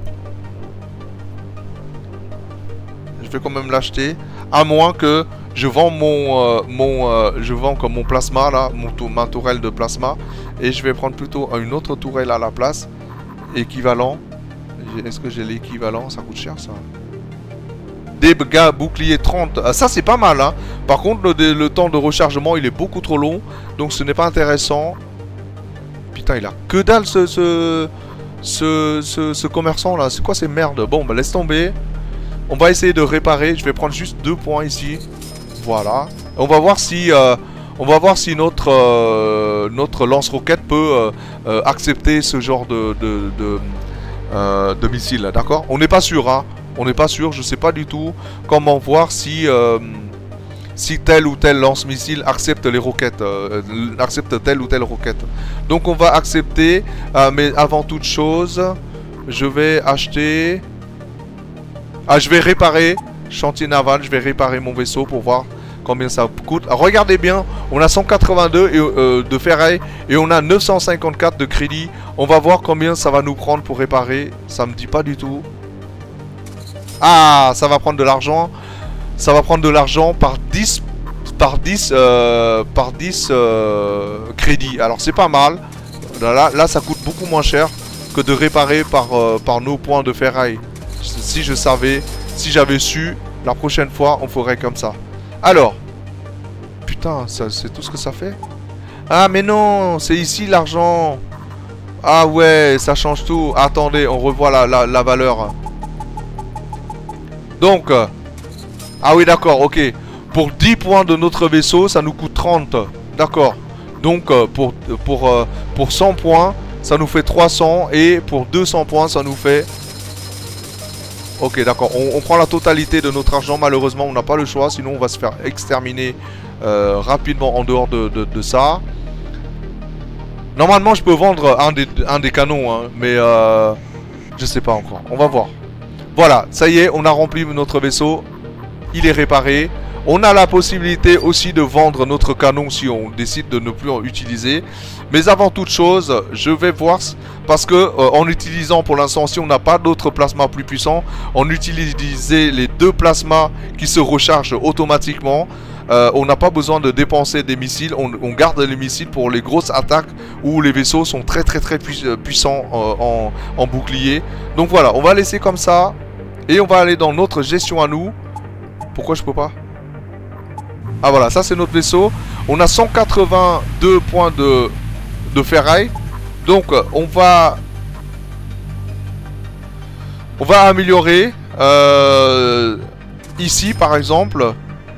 Je vais quand même l'acheter, à moins que je vends je vends comme mon plasma là, ma tourelle de plasma, et je vais prendre plutôt une autre tourelle à la place, équivalent. Est-ce que j'ai l'équivalent? Ça coûte cher ça. Dégâts bouclier 30, ça c'est pas mal, hein. Par contre le temps de rechargement il est beaucoup trop long, donc ce n'est pas intéressant. Putain, il a que dalle ce commerçant là, c'est quoi ces merdes? Bon bah laisse tomber. On va essayer de réparer, je vais prendre juste 2 points ici. Voilà. On va voir si On va voir si notre lance-roquette peut accepter ce genre de missile, d'accord? On n'est pas sûr, hein. On n'est pas sûr, je sais pas du tout comment voir si tel ou tel lance-missile accepte les roquettes, accepte telle ou telle roquette. Donc on va accepter, mais avant toute chose, je vais acheter... Ah, je vais réparer, chantier naval, je vais réparer mon vaisseau pour voir combien ça coûte. Alors, regardez bien, on a 182 de ferraille et on a 954 de crédit. On va voir combien ça va nous prendre pour réparer, ça me dit pas du tout. Ah, ça va prendre de l'argent. Ça va prendre de l'argent par 10 crédits. Alors c'est pas mal. Là ça coûte beaucoup moins cher que de réparer par nos points de ferraille. Si je savais, si j'avais su, la prochaine fois on ferait comme ça. Alors, putain, c'est tout ce que ça fait. Ah mais non, c'est ici l'argent. Ah ouais, ça change tout. Attendez, on revoit la valeur. Donc, ah oui d'accord, ok. Pour 10 points de notre vaisseau, ça nous coûte 30. D'accord. Donc, pour 100 points, ça nous fait 300. Et pour 200 points, ça nous fait... Ok, d'accord. On prend la totalité de notre argent. Malheureusement, on n'a pas le choix. Sinon, on va se faire exterminer rapidement en dehors de ça. Normalement, je peux vendre un des canons. Hein, mais je sais pas encore. On va voir. Voilà, ça y est, on a rempli notre vaisseau. Il est réparé. On a la possibilité aussi de vendre notre canon si on décide de ne plus en utiliser. Mais avant toute chose, je vais voir, parce que en utilisant pour l'instant, si on n'a pas d'autres plasmas plus puissants, on utilisait les 2 plasmas qui se rechargent automatiquement. On n'a pas besoin de dépenser des missiles, on garde les missiles pour les grosses attaques où les vaisseaux sont très puissants en bouclier. Donc voilà, on va laisser comme ça et on va aller dans notre gestion à nous. Pourquoi je peux pas? Ah voilà, ça c'est notre vaisseau. On a 182 points de ferraille. Donc on va améliorer ici par exemple.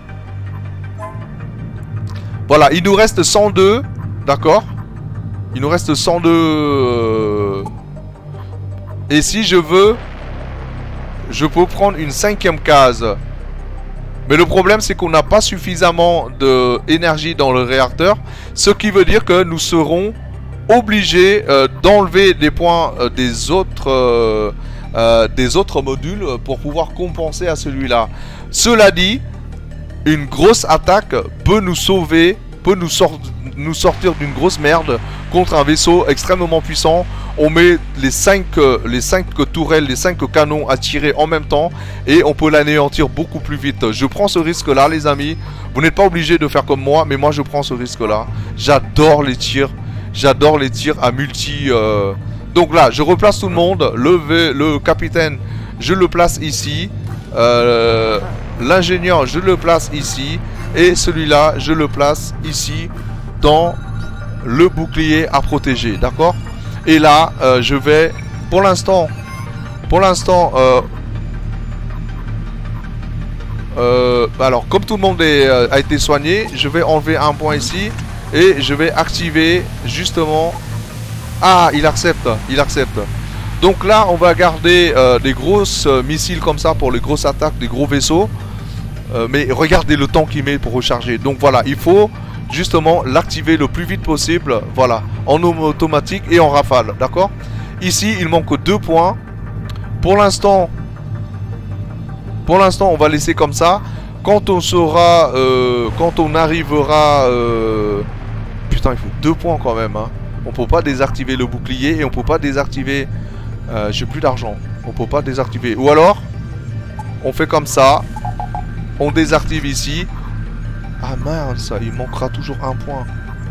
Voilà, il nous reste 102. D'accord. Il nous reste 102. Et si je veux, je peux prendre une 5e case. Mais le problème, c'est qu'on n'a pas suffisamment d'énergie dans le réacteur. Ce qui veut dire que nous serons obligés d'enlever des points des autres modules pour pouvoir compenser à celui-là. Cela dit, une grosse attaque peut nous sauver, peut nous sortir d'une grosse merde contre un vaisseau extrêmement puissant. On met les 5 tourelles, les 5 canons à tirer en même temps et on peut l'anéantir beaucoup plus vite. Je prends ce risque là les amis. Vous n'êtes pas obligés de faire comme moi, mais moi je prends ce risque là. J'adore les tirs. J'adore les tirs à multi. Donc là je replace tout le monde. Le capitaine je le place ici. L'ingénieur je le place ici. Et celui-là je le place ici dans le bouclier à protéger. D'accord. Et là, je vais, pour l'instant, alors comme tout le monde a été soigné, je vais enlever un point ici et je vais activer justement. Ah, il accepte. Donc là, on va garder des grosses missiles comme ça pour les grosses attaques des gros vaisseaux. Mais regardez le temps qu'il met pour recharger. Donc voilà, il faut justement l'activer le plus vite possible. Voilà, en automatique et en rafale. D'accord. Ici, il manque 2 points. Pour l'instant, on va laisser comme ça. Quand on sera, quand on arrivera, putain, il faut 2 points quand même. Hein. On peut pas désactiver le bouclier et on peut pas désactiver. J'ai plus d'argent. On peut pas désactiver. Ou alors, on fait comme ça. On désactive ici. Ah mince, il manquera toujours 1 point.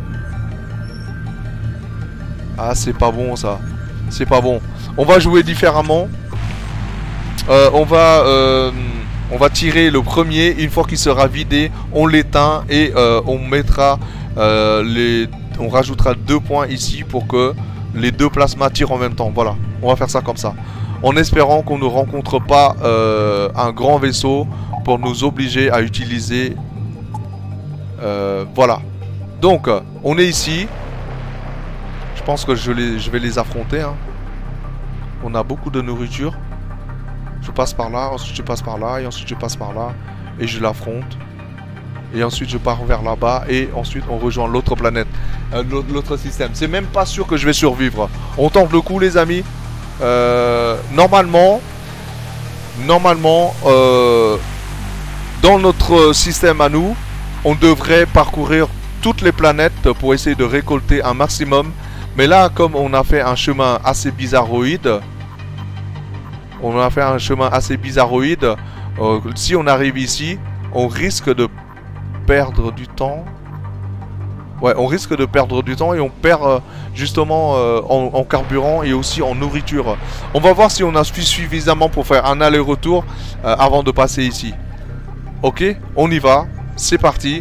Ah, c'est pas bon ça. C'est pas bon. On va jouer différemment. On va tirer le premier. Une fois qu'il sera vidé, on l'éteint et on mettra on rajoutera 2 points ici pour que les 2 plasmas tirent en même temps. Voilà, on va faire ça comme ça. En espérant qu'on ne rencontre pas un grand vaisseau pour nous obliger à utiliser. Voilà. Donc, on est ici. Je pense que je vais les affronter. Hein. On a beaucoup de nourriture. Je passe par là, ensuite je passe par là, et ensuite je passe par là. Et je l'affronte. Et ensuite je pars vers là-bas. Et ensuite on rejoint l'autre planète. L'autre système. C'est même pas sûr que je vais survivre. On tente le coup, les amis. Normalement, dans notre système à nous, on devrait parcourir toutes les planètes pour essayer de récolter un maximum. Mais là, comme on a fait un chemin assez bizarroïde, si on arrive ici, on risque de perdre du temps. Ouais, on risque de perdre du temps et on perd justement en carburant et aussi en nourriture. On va voir si on a suffisamment pour faire un aller-retour avant de passer ici. Ok, on y va. C'est parti.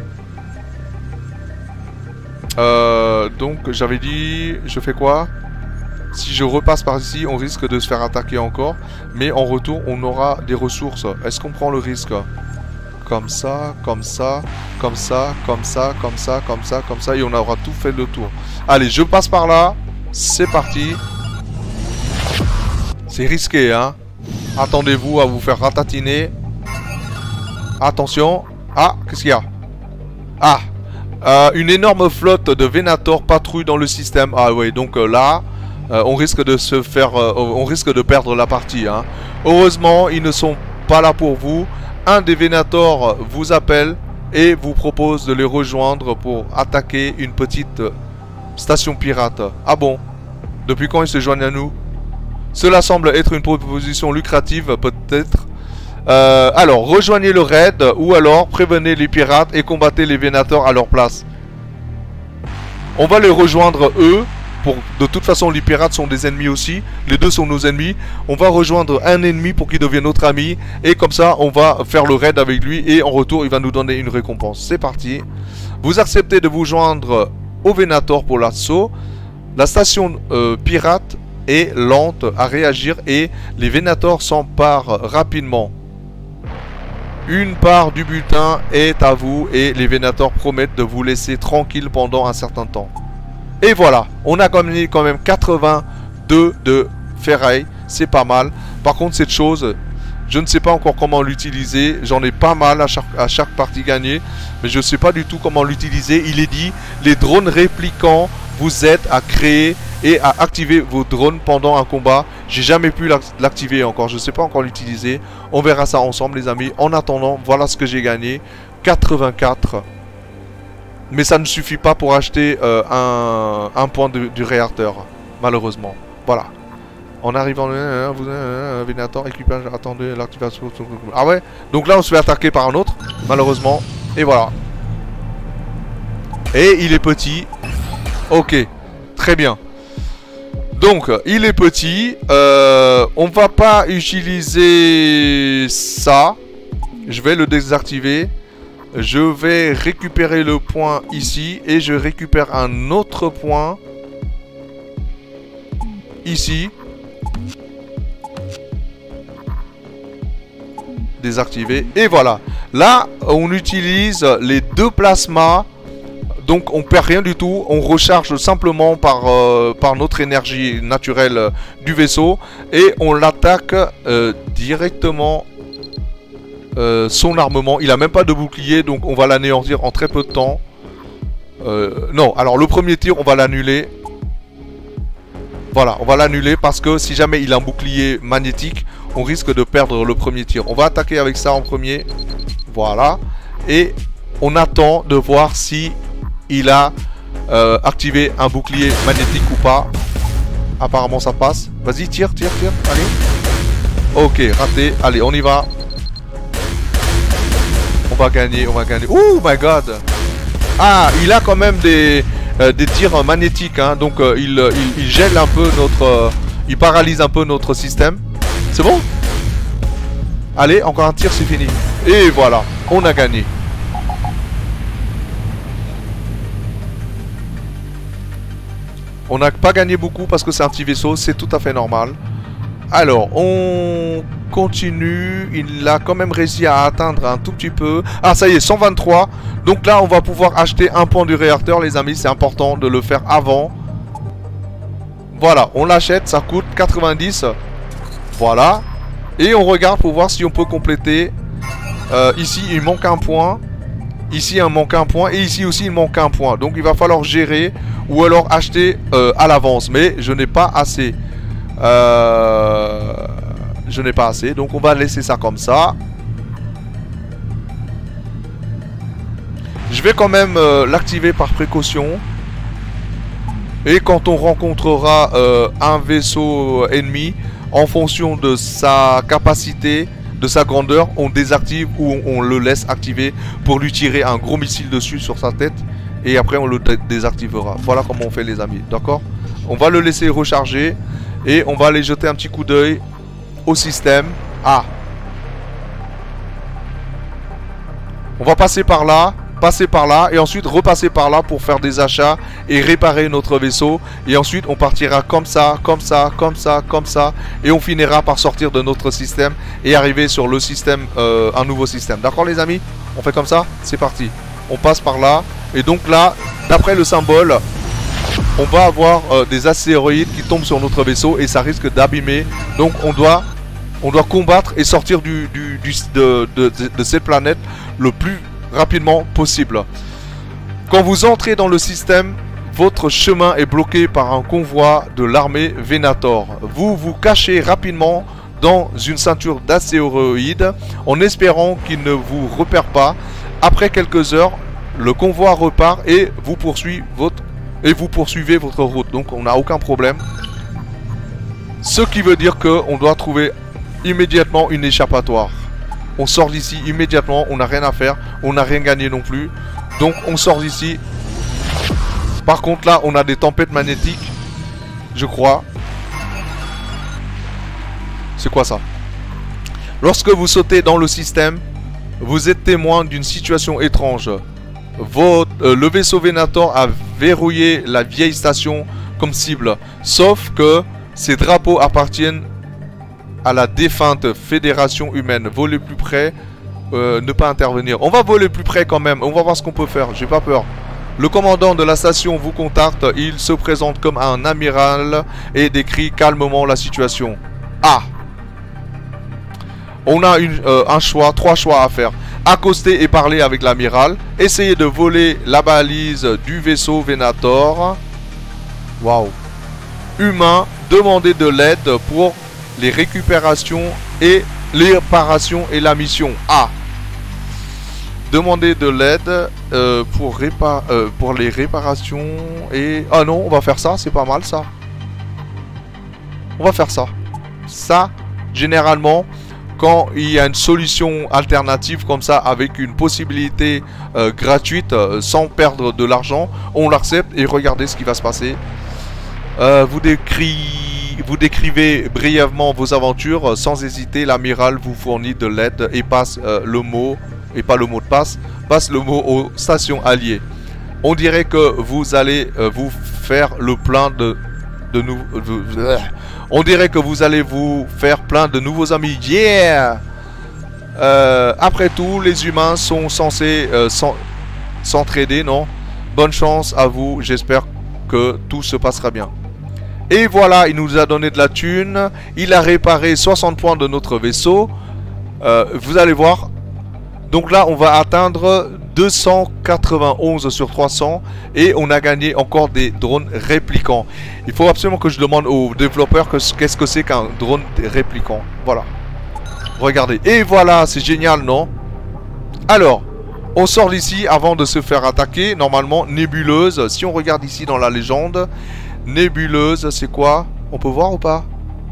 Donc j'avais dit, je fais quoi? Si je repasse par ici, on risque de se faire attaquer encore. Mais en retour, on aura des ressources. Est-ce qu'on prend le risque? Comme ça, comme ça, comme ça, comme ça, comme ça, comme ça, comme ça. Et on aura tout fait le tour. Allez, je passe par là. C'est parti. C'est risqué, hein. Attendez-vous à vous faire ratatiner. Attention. Ah, qu'est-ce qu'il y a? Ah, une énorme flotte de Venator patrouille dans le système. Ah oui, donc là, on risque de se faire... on risque de perdre la partie, hein. Heureusement, ils ne sont pas là pour vous. Un des Venator vous appelle et vous propose de les rejoindre pour attaquer une petite station pirate. Ah bon? Depuis quand ils se joignent à nous? Cela semble être une proposition lucrative, peut-être. Alors, rejoignez le raid ou alors prévenez les pirates et combattez les Venator à leur place. On va les rejoindre eux. De toute façon, les pirates sont des ennemis aussi. Les deux sont nos ennemis. On va rejoindre un ennemi pour qu'il devienne notre ami. Et comme ça, on va faire le raid avec lui. Et en retour, il va nous donner une récompense. C'est parti. Vous acceptez de vous joindre au Venator pour l'assaut. La station pirate est lente à réagir. Et les Venator s'emparent rapidement. Une part du butin est à vous. Et les Venator promettent de vous laisser tranquille pendant un certain temps. Et voilà, on a gagné quand même 82 de ferraille, c'est pas mal. Par contre cette chose, je ne sais pas encore comment l'utiliser. J'en ai pas mal à chaque partie gagnée, mais je ne sais pas du tout comment l'utiliser. Il est dit, les drones réplicants vous aident à créer et à activer vos drones pendant un combat. J'ai jamais pu l'activer encore, je ne sais pas encore l'utiliser. On verra ça ensemble les amis. En attendant, voilà ce que j'ai gagné, 84. Mais ça ne suffit pas pour acheter un point du réacteur, malheureusement. Voilà. En arrivant, Venator, équipage, attendez l'activation. Ah ouais. Donc là, on se fait attaquer par un autre, malheureusement. Et voilà. Et il est petit. Ok. Très bien. Donc, il est petit. On va pas utiliser ça. Je vais le désactiver. Je vais récupérer le point ici et je récupère un autre point ici. Désactiver. Et voilà. Là, on utilise les deux plasmas. Donc, on perd rien du tout. On recharge simplement par notre énergie naturelle du vaisseau. Et on l'attaque directement. Son armement, il a même pas de bouclier, donc on va l'anéantir en très peu de temps. Non, alors le premier tir, on va l'annuler. Voilà, on va l'annuler parce que si jamais il a un bouclier magnétique, on risque de perdre le premier tir. On va attaquer avec ça en premier. Voilà. Et on attend de voir si il a activé un bouclier magnétique ou pas. Apparemment ça passe. Vas-y, tire, tire, tire. Allez. Ok, raté. Allez, on y va. On va gagner, on va gagner. Oh my god. Ah, il a quand même des tirs magnétiques, hein. Donc il gèle un peu notre... il paralyse un peu notre système. C'est bon? Allez, encore un tir, c'est fini. Et voilà, on a gagné. On n'a pas gagné beaucoup parce que c'est un petit vaisseau, c'est tout à fait normal. Alors, on continue. Il a quand même réussi à atteindre un tout petit peu. Ah, ça y est, 123. Donc là, on va pouvoir acheter un pan du réacteur, les amis. C'est important de le faire avant. Voilà, on l'achète. Ça coûte 90. Voilà. Et on regarde pour voir si on peut compléter. Ici, il manque un point. Ici, il manque un point. Et ici aussi, il manque un point. Donc, il va falloir gérer ou alors acheter à l'avance. Mais je n'ai pas assez. Je n'ai pas assez. Donc, on va laisser ça comme ça. Je vais quand même l'activer par précaution. Et quand on rencontrera un vaisseau ennemi, en fonction de sa capacité, de sa grandeur, on désactive ou on le laisse activer pour lui tirer un gros missile dessus sur sa tête. Et après on le désactivera. Voilà comment on fait, les amis, d'accord? On va le laisser recharger. Et on va aller jeter un petit coup d'œil au système. Ah, on va passer par là. Passer par là et ensuite repasser par là pour faire des achats et réparer notre vaisseau. Et ensuite on partira comme ça, comme ça, comme ça, comme ça. Et on finira par sortir de notre système et arriver sur le système, un nouveau système. D'accord, les amis? On fait comme ça? C'est parti. On passe par là. Et donc là, d'après le symbole, on va avoir des astéroïdes qui tombent sur notre vaisseau et ça risque d'abîmer. Donc on doit combattre et sortir de cette planète le plus rapidement possible. Quand vous entrez dans le système, votre chemin est bloqué par un convoi de l'armée Venator. Vous vous cachez rapidement dans une ceinture d'astéroïdes en espérant qu'il ne vous repère pas. Après quelques heures, le convoi repart et vous poursuivez votre route. Donc on n'a aucun problème. Ce qui veut dire qu'on doit trouver immédiatement une échappatoire. On sort d'ici immédiatement, on n'a rien à faire, on n'a rien gagné non plus. Donc on sort d'ici. Par contre là, on a des tempêtes magnétiques, je crois. C'est quoi ça? Lorsque vous sautez dans le système, vous êtes témoin d'une situation étrange. Le vaisseau Venator a verrouillé la vieille station comme cible. Sauf que ces drapeaux appartiennent à la défunte fédération humaine. Voler plus près, ne pas intervenir. On va voler plus près quand même. On va voir ce qu'on peut faire. J'ai pas peur. Le commandant de la station vous contacte. Il se présente comme un amiral et décrit calmement la situation. Ah, on a trois choix à faire. Accoster et parler avec l'amiral. Essayer de voler la balise du vaisseau Venator. Waouh. Humain, demander de l'aide pour les récupérations et les réparations et la mission. Ah, demander de l'aide pour les réparations et... Ah non, on va faire ça, c'est pas mal ça. On va faire ça. Ça, généralement, quand il y a une solution alternative comme ça, avec une possibilité gratuite, sans perdre de l'argent, on l'accepte et regardez ce qui va se passer. Vous décrivez brièvement vos aventures. Sans hésiter, l'amiral vous fournit de l'aide et passe le mot, et pas le mot de passe, passe le mot aux stations alliées. On dirait que vous allez vous faire le plein on dirait que vous allez vous faire plein de nouveaux amis. Yeah! Après tout, les humains sont censés s'entraider, non? Bonne chance à vous, j'espère que tout se passera bien. Et voilà, il nous a donné de la thune. Il a réparé 60 points de notre vaisseau. Vous allez voir. Donc là, on va atteindre 291 sur 300. Et on a gagné encore des drones réplicants. Il faut absolument que je demande aux développeurs qu'est-ce que c'est qu'un drone réplicant. Voilà. Regardez. Et voilà, c'est génial, non? Alors, on sort d'ici avant de se faire attaquer. Normalement, nébuleuse. Si on regarde ici dans la légende... Nébuleuse, c'est quoi? On peut voir ou pas?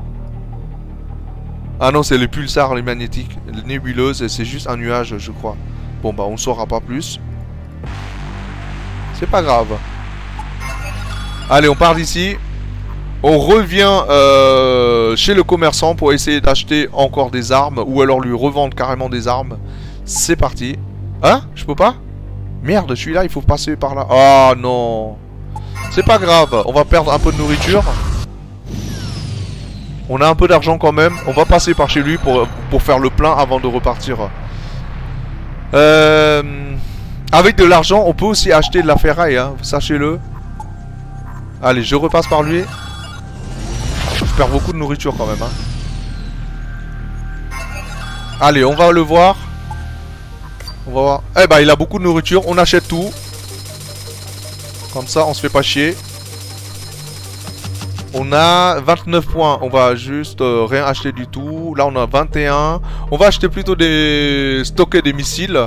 Ah non, c'est les pulsars, les magnétiques. Les nébuleuses, c'est juste un nuage, je crois. Bon, bah, on ne saura pas plus. C'est pas grave. Allez, on part d'ici. On revient chez le commerçant pour essayer d'acheter encore des armes. Ou alors lui revendre carrément des armes. C'est parti. Hein? Je peux pas? Merde, je suis là, il faut passer par là. Ah non. C'est pas grave, on va perdre un peu de nourriture. On a un peu d'argent quand même. On va passer par chez lui pour faire le plein avant de repartir. Avec de l'argent, on peut aussi acheter de la ferraille, hein, sachez-le. Allez, je repasse par lui. Je perds beaucoup de nourriture quand même. Hein. Allez, on va le voir. On va voir. Eh ben, il a beaucoup de nourriture. On achète tout. Comme ça, on se fait pas chier. On a 29 points. On va juste rien acheter du tout. Là, on a 21. On va acheter plutôt stocker des missiles.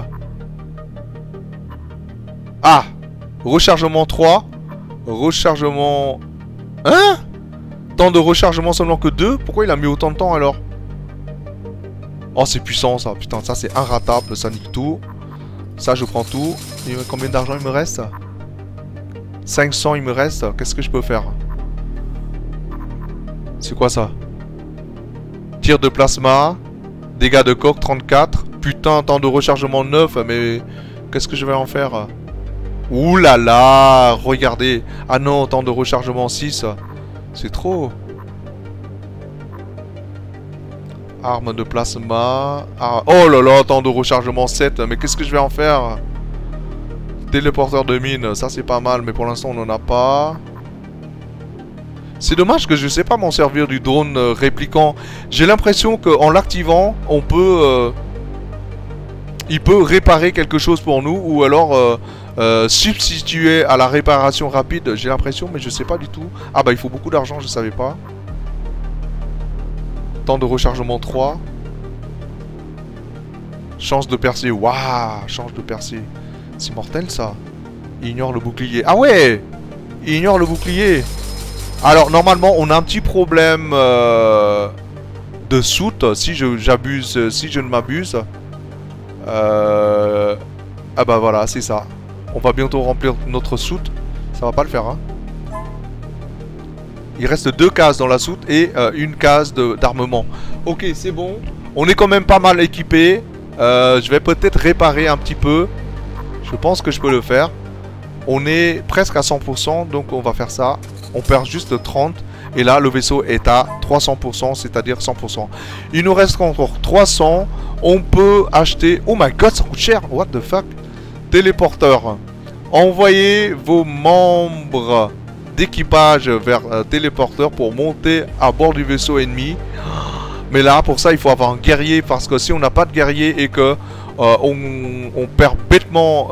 Ah! Rechargement 3. Rechargement... Hein? Temps de rechargement seulement que 2? Pourquoi il a mis autant de temps alors? Oh, c'est puissant ça. Putain, ça c'est inratable. Ça nique tout. Ça, je prends tout. Et combien d'argent il me reste? 500 il me reste. Qu'est-ce que je peux faire? C'est quoi ça? Tir de plasma. Dégâts de coque 34. Putain, temps de rechargement 9. Mais qu'est-ce que je vais en faire? Ouh là là, regardez. Ah non, temps de rechargement 6. C'est trop. Arme de plasma. Ah, oh là là, temps de rechargement 7. Mais qu'est-ce que je vais en faire? Téléporteur de mine, ça c'est pas mal. Mais pour l'instant, on n'en a pas. C'est dommage que je sais pas m'en servir du drone répliquant. J'ai l'impression qu'en l'activant, on peut... il peut réparer quelque chose pour nous. Ou alors... substituer à la réparation rapide, j'ai l'impression, mais je sais pas du tout. Ah bah il faut beaucoup d'argent, je savais pas. Temps de rechargement 3. Chance de percer, waouh, chance de percer. C'est mortel ça. Il ignore le bouclier. Ah ouais, il ignore le bouclier. Alors normalement on a un petit problème de soute, si j'abuse, si je ne m'abuse. Ah bah voilà, c'est ça. On va bientôt remplir notre soute. Ça va pas le faire, hein. Il reste 2 cases dans la soute et une case d'armement. Ok, c'est bon. On est quand même pas mal équipé. Je vais peut-être réparer un petit peu. Je pense que je peux le faire. On est presque à 100%, donc on va faire ça. On perd juste 30. Et là, le vaisseau est à 300%, c'est-à-dire 100%. Il nous reste encore 300. On peut acheter... Oh my god, ça coûte cher. What the fuck? Téléporteur. Envoyez vos membres d'équipage vers téléporteur pour monter à bord du vaisseau ennemi. Mais là, pour ça, il faut avoir un guerrier. Parce que si on n'a pas de guerrier et que on perd bêtement...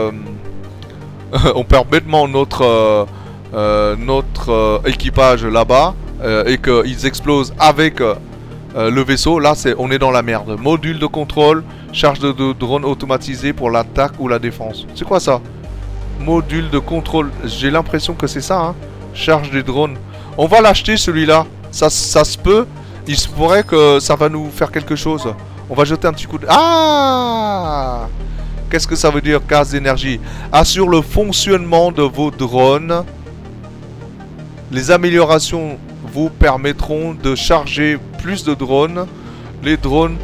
on perd bêtement notre équipage là-bas et qu'ils explosent avec le vaisseau, là on est dans la merde. Module de contrôle, charge de drone automatisé pour l'attaque ou la défense. C'est quoi ça? Module de contrôle, j'ai l'impression que c'est ça, hein. Charge des drones. On va l'acheter celui-là. Ça se peut. Il se pourrait que ça va nous faire quelque chose. On va jeter un petit coup de... Ah! Qu'est-ce que ça veut dire, case d'énergie? Assure le fonctionnement de vos drones. Les améliorations vous permettront de charger plus de drones. Les drones...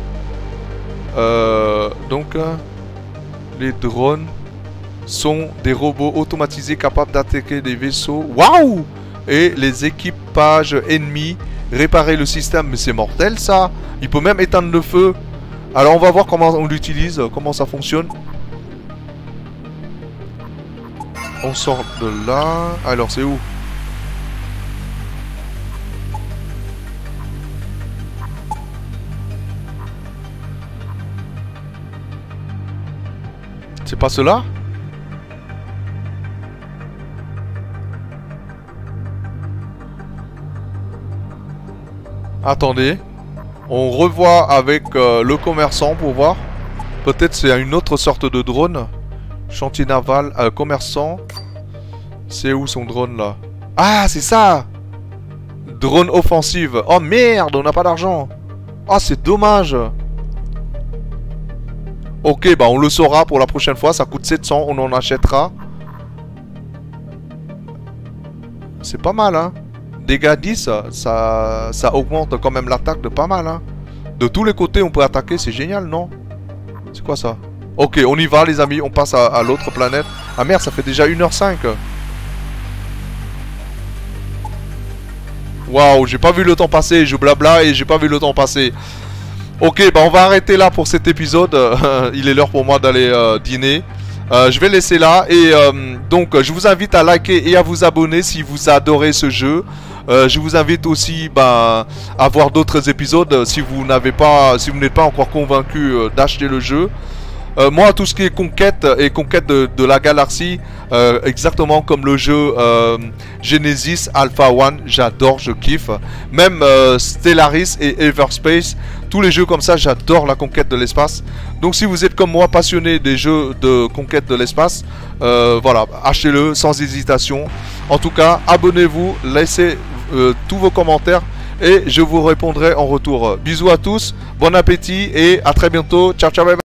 les drones sont des robots automatisés capables d'attaquer des vaisseaux. Waouh! Et les équipages ennemis. Réparer le système. Mais c'est mortel ça! Il peut même éteindre le feu. Alors on va voir comment on l'utilise, comment ça fonctionne. On sort de là. Alors c'est où? C'est pas cela? Attendez. On revoit avec le commerçant pour voir. Peut-être c'est une autre sorte de drone. Chantier naval, commerçant. C'est où son drone là? Ah, c'est ça! Drone offensive. Oh merde, on n'a pas d'argent. Ah, c'est dommage. Ok, bah on le saura pour la prochaine fois. Ça coûte 700, on en achètera. C'est pas mal, hein. Dégâts 10, ça augmente quand même l'attaque de pas mal, hein. De tous les côtés, on peut attaquer, c'est génial, non? C'est quoi ça? Ok, on y va, les amis, on passe à l'autre planète. Ah merde, ça fait déjà 1h05. Waouh, j'ai pas vu le temps passer, je blabla et j'ai pas vu le temps passer. Ok, bah on va arrêter là pour cet épisode. Il est l'heure pour moi d'aller dîner. Je vais laisser là et donc je vous invite à liker et à vous abonner si vous adorez ce jeu. Je vous invite aussi à voir d'autres épisodes si vous n'êtes pas encore convaincu d'acheter le jeu. Moi, tout ce qui est conquête et conquête de la galaxie, exactement comme le jeu Genesis Alpha One, j'adore, je kiffe. Même Stellaris et Everspace, tous les jeux comme ça, j'adore la conquête de l'espace. Donc si vous êtes comme moi passionné des jeux de conquête de l'espace, voilà, achetez-le sans hésitation. En tout cas, abonnez-vous, laissez tous vos commentaires et je vous répondrai en retour. Bisous à tous, bon appétit et à très bientôt. Ciao, ciao, bye bye.